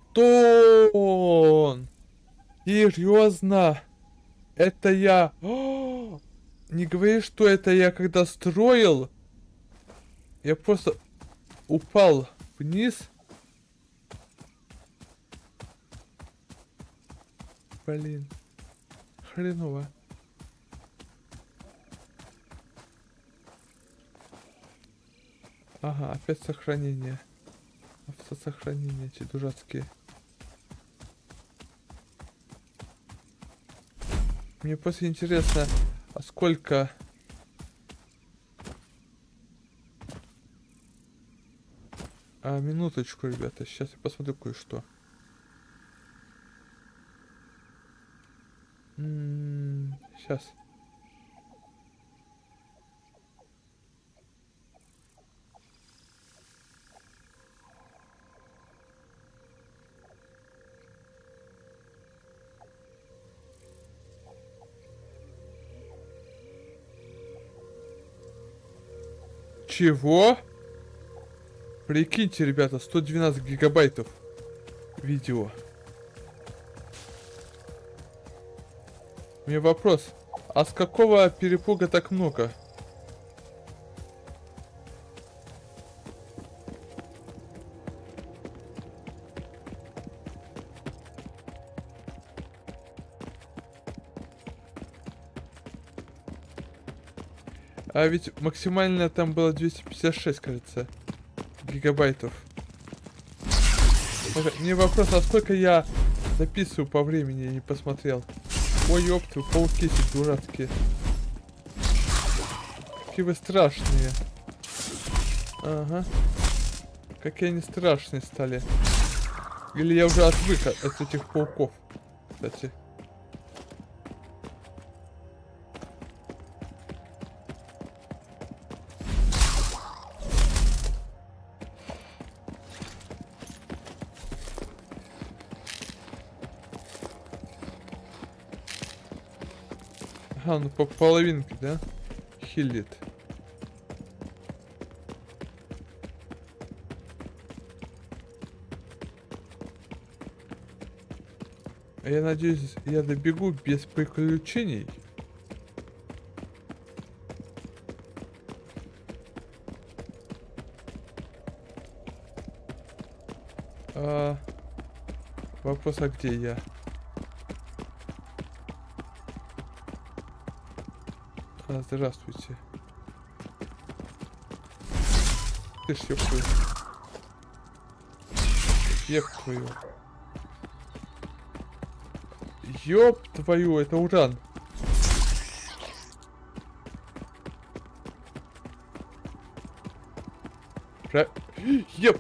батон! Серьезно? Это я... Не говори, что это я когда строил. Я просто упал вниз. Блин. Хреново. Ага, опять сохранение. Автосохранение, эти дурацкие. Мне просто интересно, а сколько... минуточку, ребята, сейчас я посмотрю кое-что. Сейчас. Чего? Прикиньте, ребята, 112 гигабайтов видео. У меня вопрос. А с какого перепуга так много? А ведь максимально там было 256, кажется, гигабайтов. Мне вопрос, а сколько я записываю по времени, я не посмотрел. Ой, ёпты, пауки эти дурацкие. Какие вы страшные. Ага. Какие они страшные стали. Или я уже отвык от этих пауков, кстати. Ага, ну по половинке, да? Хилит. Я надеюсь, я добегу без приключений. А, вопрос, а где я? Здравствуйте. Ты ж ёптвою. Ёб твою. Ёб твою, это уран. Ёп.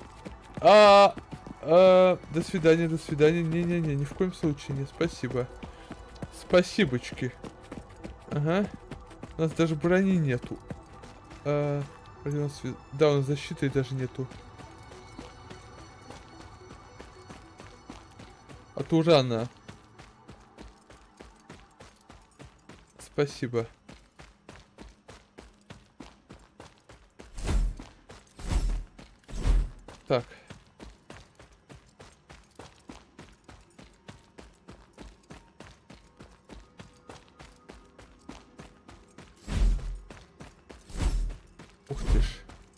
До свидания, до свидания. Не-не-не, ни в коем случае не. Спасибо. Спасибочки. Ага. У нас даже брони нету. Да, у нас защиты даже нету. От урана. Спасибо. Так. Ух ты ж.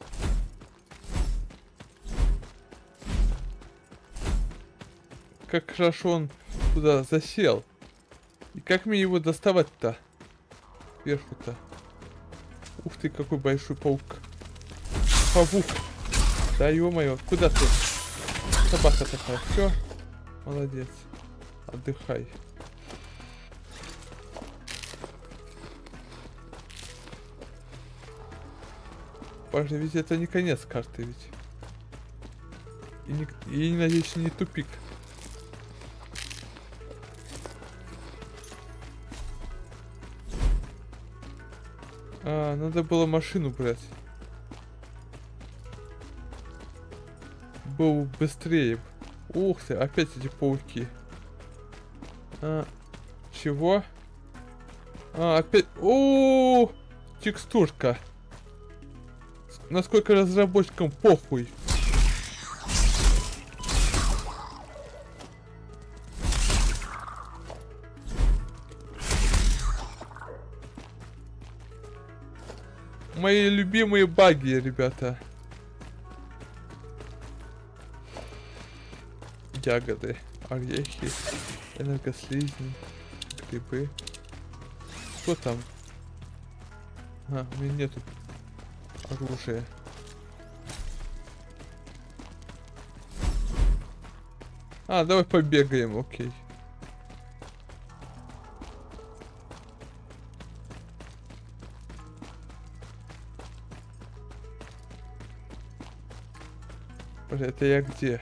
Как хорошо он туда засел. И как мне его доставать-то? Вверху-то. Ух ты, какой большой паук. Павук. Да ё-моё, куда ты? Собака такая. Все. Молодец. Отдыхай. Важно, ведь это не конец карты, ведь. И надеюсь, не тупик. Надо было машину брать. Был быстрее. Ух ты, опять эти пауки. Чего? Опять. О, текстурка. Насколько разработчикам похуй. Мои любимые баги, ребята. Ягоды, орехи, энергослизни, грибы. Что там? У меня нету оружия. Давай побегаем, окей. Это я где?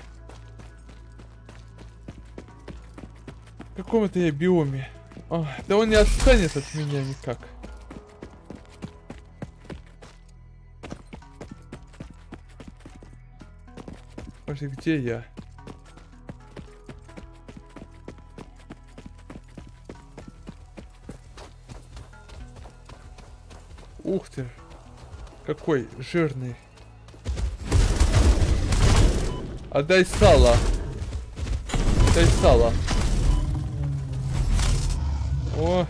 В каком это я биоме? Да он не отстанет от меня никак. Подожди, где я? Ух ты! Какой жирный. Отдай сало. Дай сало. О.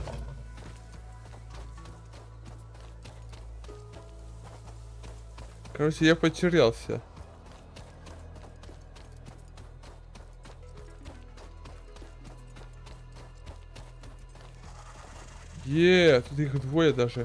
Короче, я потерялся. Тут их двое даже.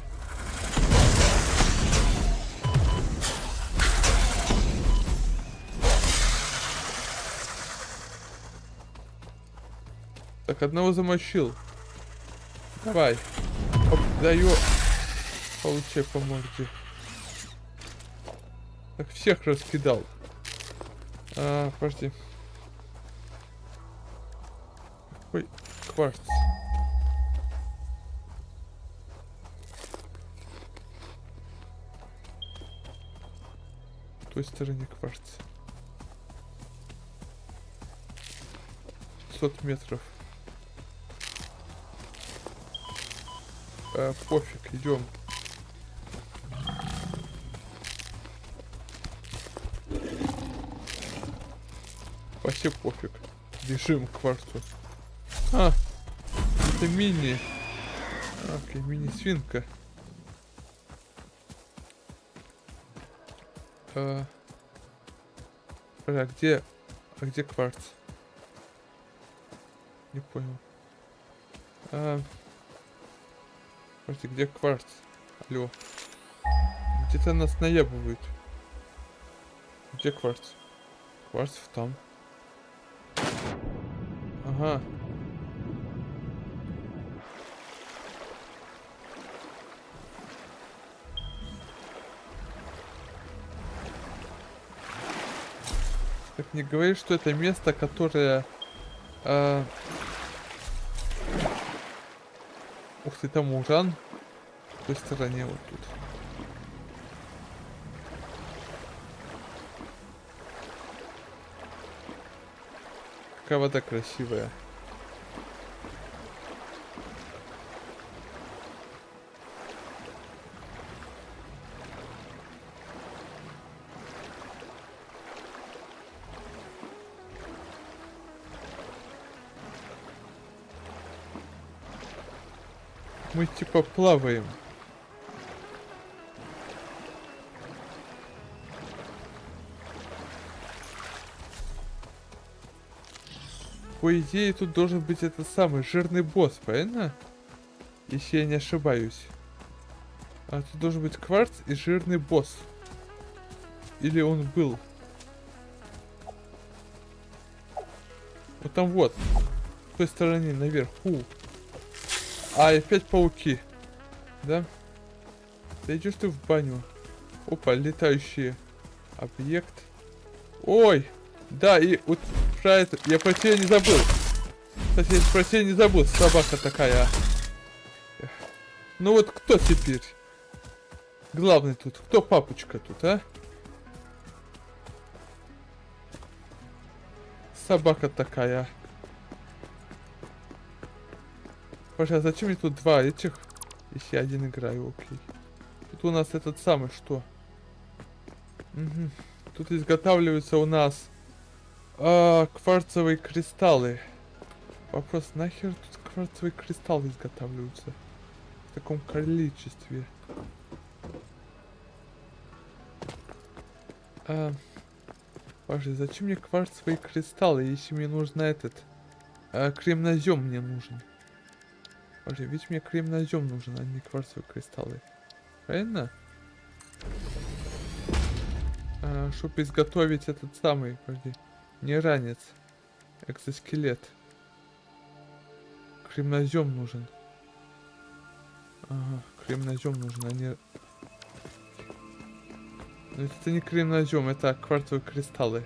Так, одного замочил. Давай. Оп, даю. Получай по морде. Так, всех раскидал. Подожди. Ой, кварц. В той стороне кварц. 500 метров. Пофиг, идем. Вообще пофиг. Бежим к кварцу. Это мини. Окей, мини-свинка. Где А где кварц? Не понял. Подожди, где кварц? Алло. Где-то нас наебывают. Где кварц? Кварц там. Ага. Так не говори, что это место, которое... Ух ты, там уран. В той стороне вот тут. Какая вода красивая. Мы типа плаваем. По идее, тут должен быть этот самый жирный босс, правильно? Если я не ошибаюсь. А тут должен быть кварц и жирный босс. Или он был? Вот там вот. С той стороны, наверху. А, и опять пауки. Да? Да идешь ты в баню. Опа, летающий объект. Ой! Да, и вот про это... Я про тебя не забыл. Кстати, я про тебя не забыл. Собака такая. Ну вот кто теперь? Главный тут. Кто папочка тут, а? Собака такая. Пожалуйста, зачем мне тут два этих? Если я один играю, окей. Тут у нас этот самый, что? Угу. Тут изготавливаются у нас кварцевые кристаллы. Вопрос, нахер тут кварцевые кристаллы изготавливаются? В таком количестве. Подожди, зачем мне кварцевые кристаллы, если мне нужно этот... кремнозем мне нужен. Подожди, ведь мне кремнозем нужен, а не кварцевые кристаллы. Правильно? Чтобы изготовить этот самый, подожди, не ранец, экзоскелет. Кремнозем нужен. Ага, кремнозем нужен, а не... Но это не кремнозем, это кварцевые кристаллы.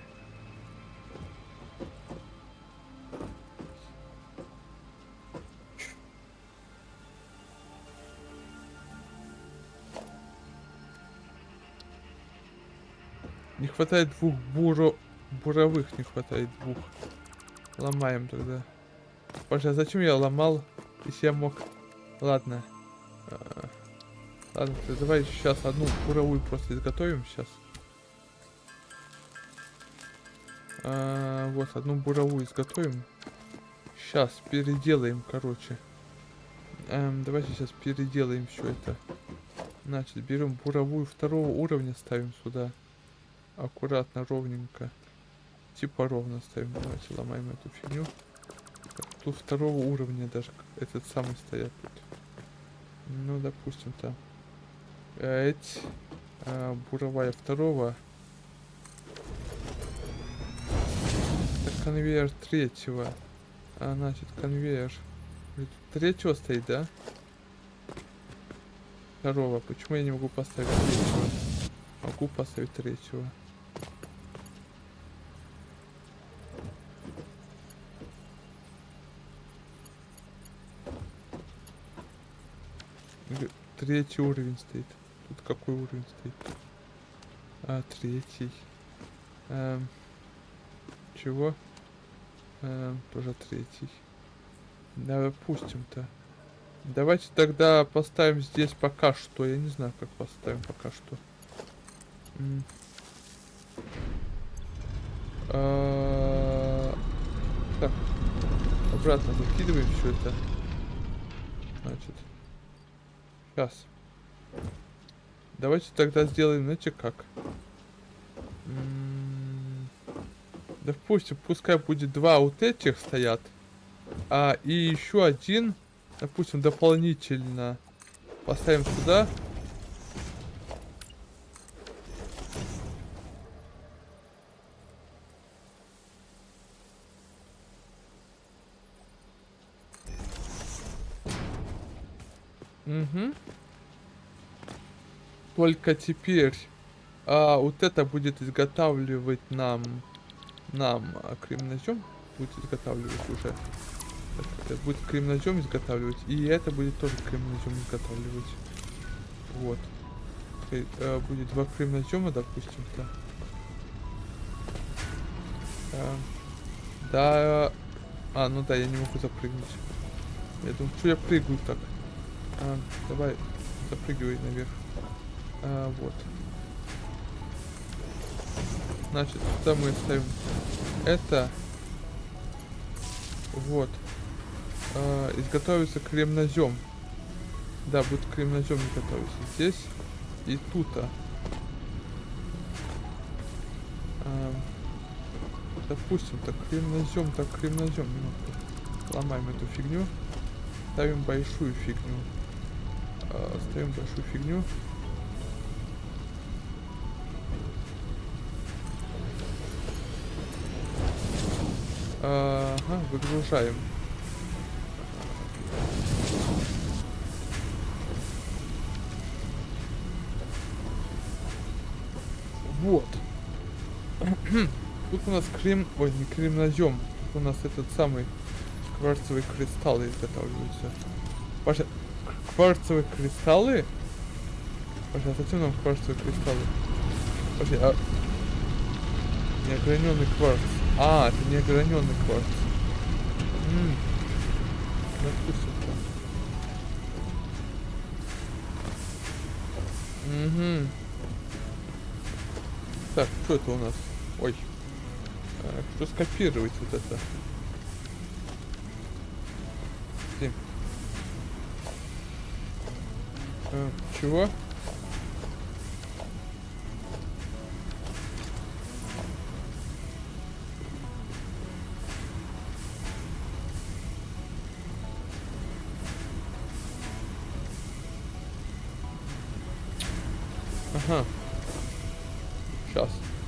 Не хватает двух буровых, не хватает двух. Ломаем тогда. Боже, а зачем я ломал, если я мог... Ладно. Ладно, давай сейчас одну буровую просто изготовим сейчас. Вот, одну буровую изготовим. Сейчас переделаем, короче. Давайте сейчас переделаем все это. Значит, берем буровую второго уровня, ставим сюда. Аккуратно, ровненько. Типа ровно ставим. Давайте ломаем эту фигню. Так, тут второго уровня даже этот самый стоят тут. Ну, допустим, там. Буровая второго. Так, конвейер третьего. Значит, конвейер третьего стоит, да? Второго. Почему я не могу поставить третьего? Могу поставить третьего. Третий уровень стоит. Тут какой уровень стоит? Третий. Чего? Тоже третий. Да, допустим-то. Давайте тогда поставим здесь пока что. Я не знаю, как поставим пока что. Так. Обратно закидываем все это. Значит. Сейчас. Давайте тогда сделаем, знаете как? Допустим, пускай будет два вот этих стоят. И еще один, допустим, дополнительно поставим сюда. Угу. Только теперь вот это будет изготавливать нам кремнозем будет изготавливать уже. Это будет кремнозем изготавливать, и это будет тоже кремнозем изготавливать. Вот. Будет два кремнозема, допустим-то. Да. Ну да, я не могу запрыгнуть. Я думаю, что я прыгаю так. Давай, запрыгивай наверх. Вот. Значит, сюда мы ставим это. Вот. Изготовится кремнозем. Да, будет кремнозем изготовиться здесь и тут. Допустим, так кремнозем. Немного ломаем эту фигню. Ставим большую фигню. Ага, выгружаем. Вот. Тут у нас не кремнозем. Тут у нас этот самый кварцевые кристаллы изготавливаются. Паша, кварцевые кристаллы? Паша, зачем нам кварцевые кристаллы? Паша, неограненный кварц. Это неограненный кварц. Допустим-то. Угу. Так, что это у нас? Ой. Что скопировать вот это? Чего? Ага. Сейчас.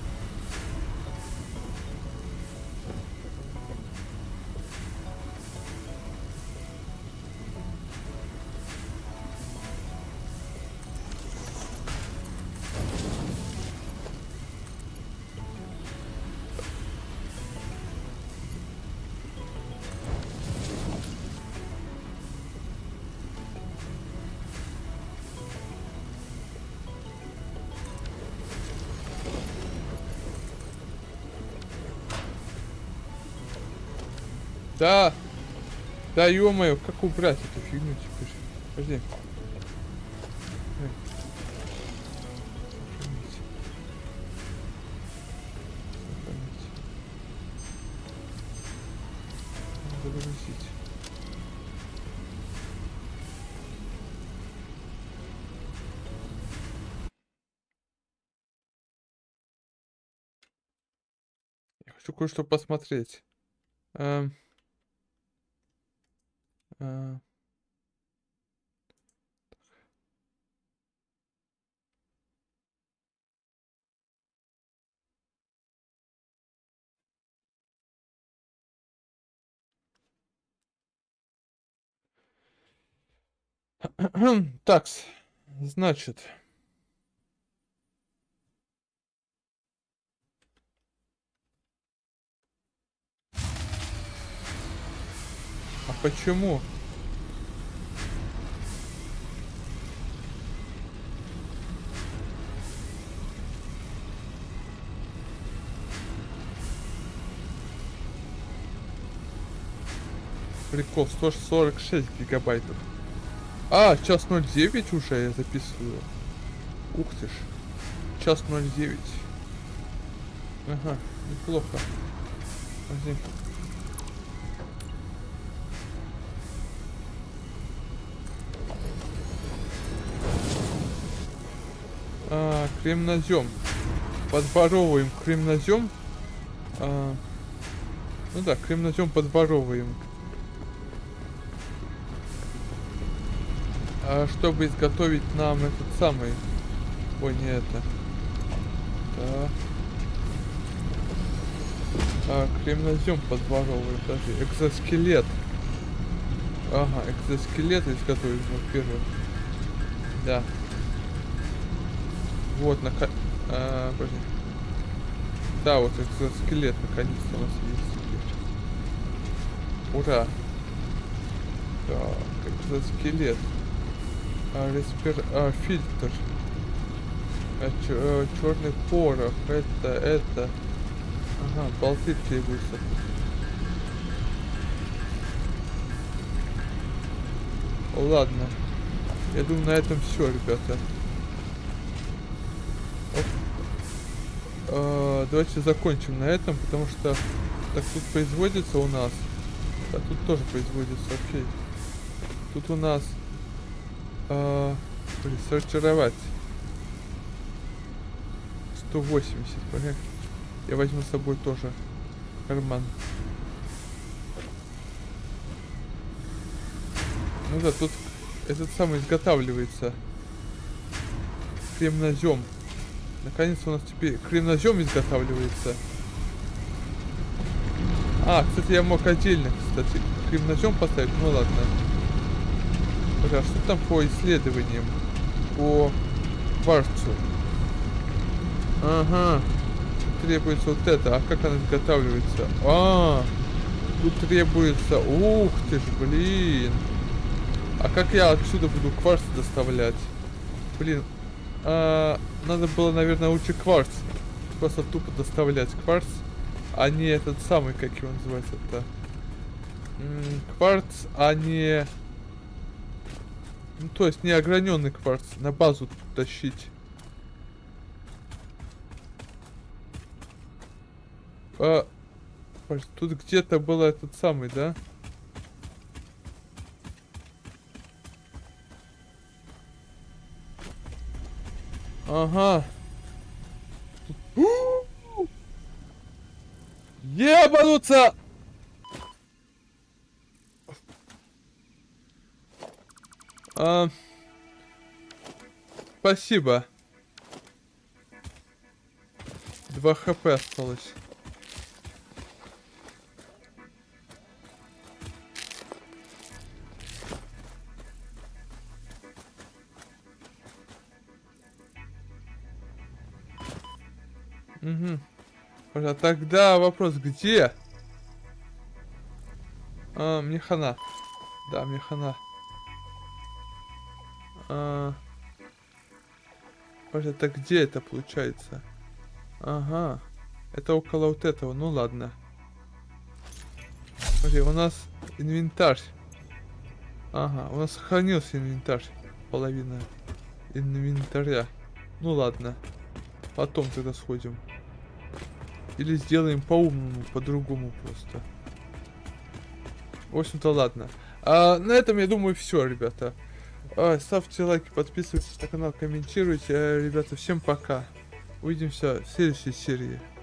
Да. Да, ё-моё, как убрать эту фигню теперь? Подожди. Загрузить. Я хочу кое-что посмотреть. Такс, значит. А почему? Прикол, 146 гигабайтов. Час 09 уже я записываю. Ух ты ж. Час 09. Ага, неплохо. Подожди. Кремнозем. Подворовываем кремнозем. Ну да, кремнозем подворовываем. Чтобы изготовить нам этот самый... Ой, не это. Да. Кремнозем подворовываем. Подожди, экзоскелет. Ага, экзоскелет изготовим, во-первых. Да. Вот, подожди. Да, вот экзоскелет наконец-то у нас есть теперь. Ура. Так, экзоскелет. Фильтр. Черный порох. Это. Ага, болты требуются. Ладно. Я думаю, на этом все, ребята. Давайте закончим на этом, потому что так тут производится у нас. А тут тоже производится, окей. Тут у нас сортировать 180, понятно. Я возьму с собой тоже карман. Ну да, тут этот самый изготавливается кремнозем. Наконец-то у нас теперь кремнозем изготавливается. Кстати, я мог отдельно, кремнозем поставить. Ну ладно. А что там по исследованиям? По кварцу. Ага. Требуется вот это. А как она изготавливается? Тут требуется... Ух ты ж, блин. А как я отсюда буду кварц доставлять? Блин. Надо было, наверное, лучше кварц. Просто тупо доставлять кварц. А не этот самый, как его называется-то. Кварц, а не... Ну, то есть не ограненный кварц. На базу тащить. Тут где-то был этот самый, да? Ага. Ебануться! Спасибо. 2 хп осталось. Угу. А тогда вопрос, где? Мне хана. Да, мне хана. Это где это получается? Ага. Это около вот этого. Ну ладно. Смотри, у нас инвентарь. Ага, у нас сохранился инвентарь. Половина инвентаря. Ну ладно. Потом тогда сходим. Или сделаем по-умному, по-другому просто. В общем-то, ладно. На этом, я думаю, все, ребята. Ставьте лайки, подписывайтесь на канал, комментируйте. Ребята, всем пока. Увидимся в следующей серии.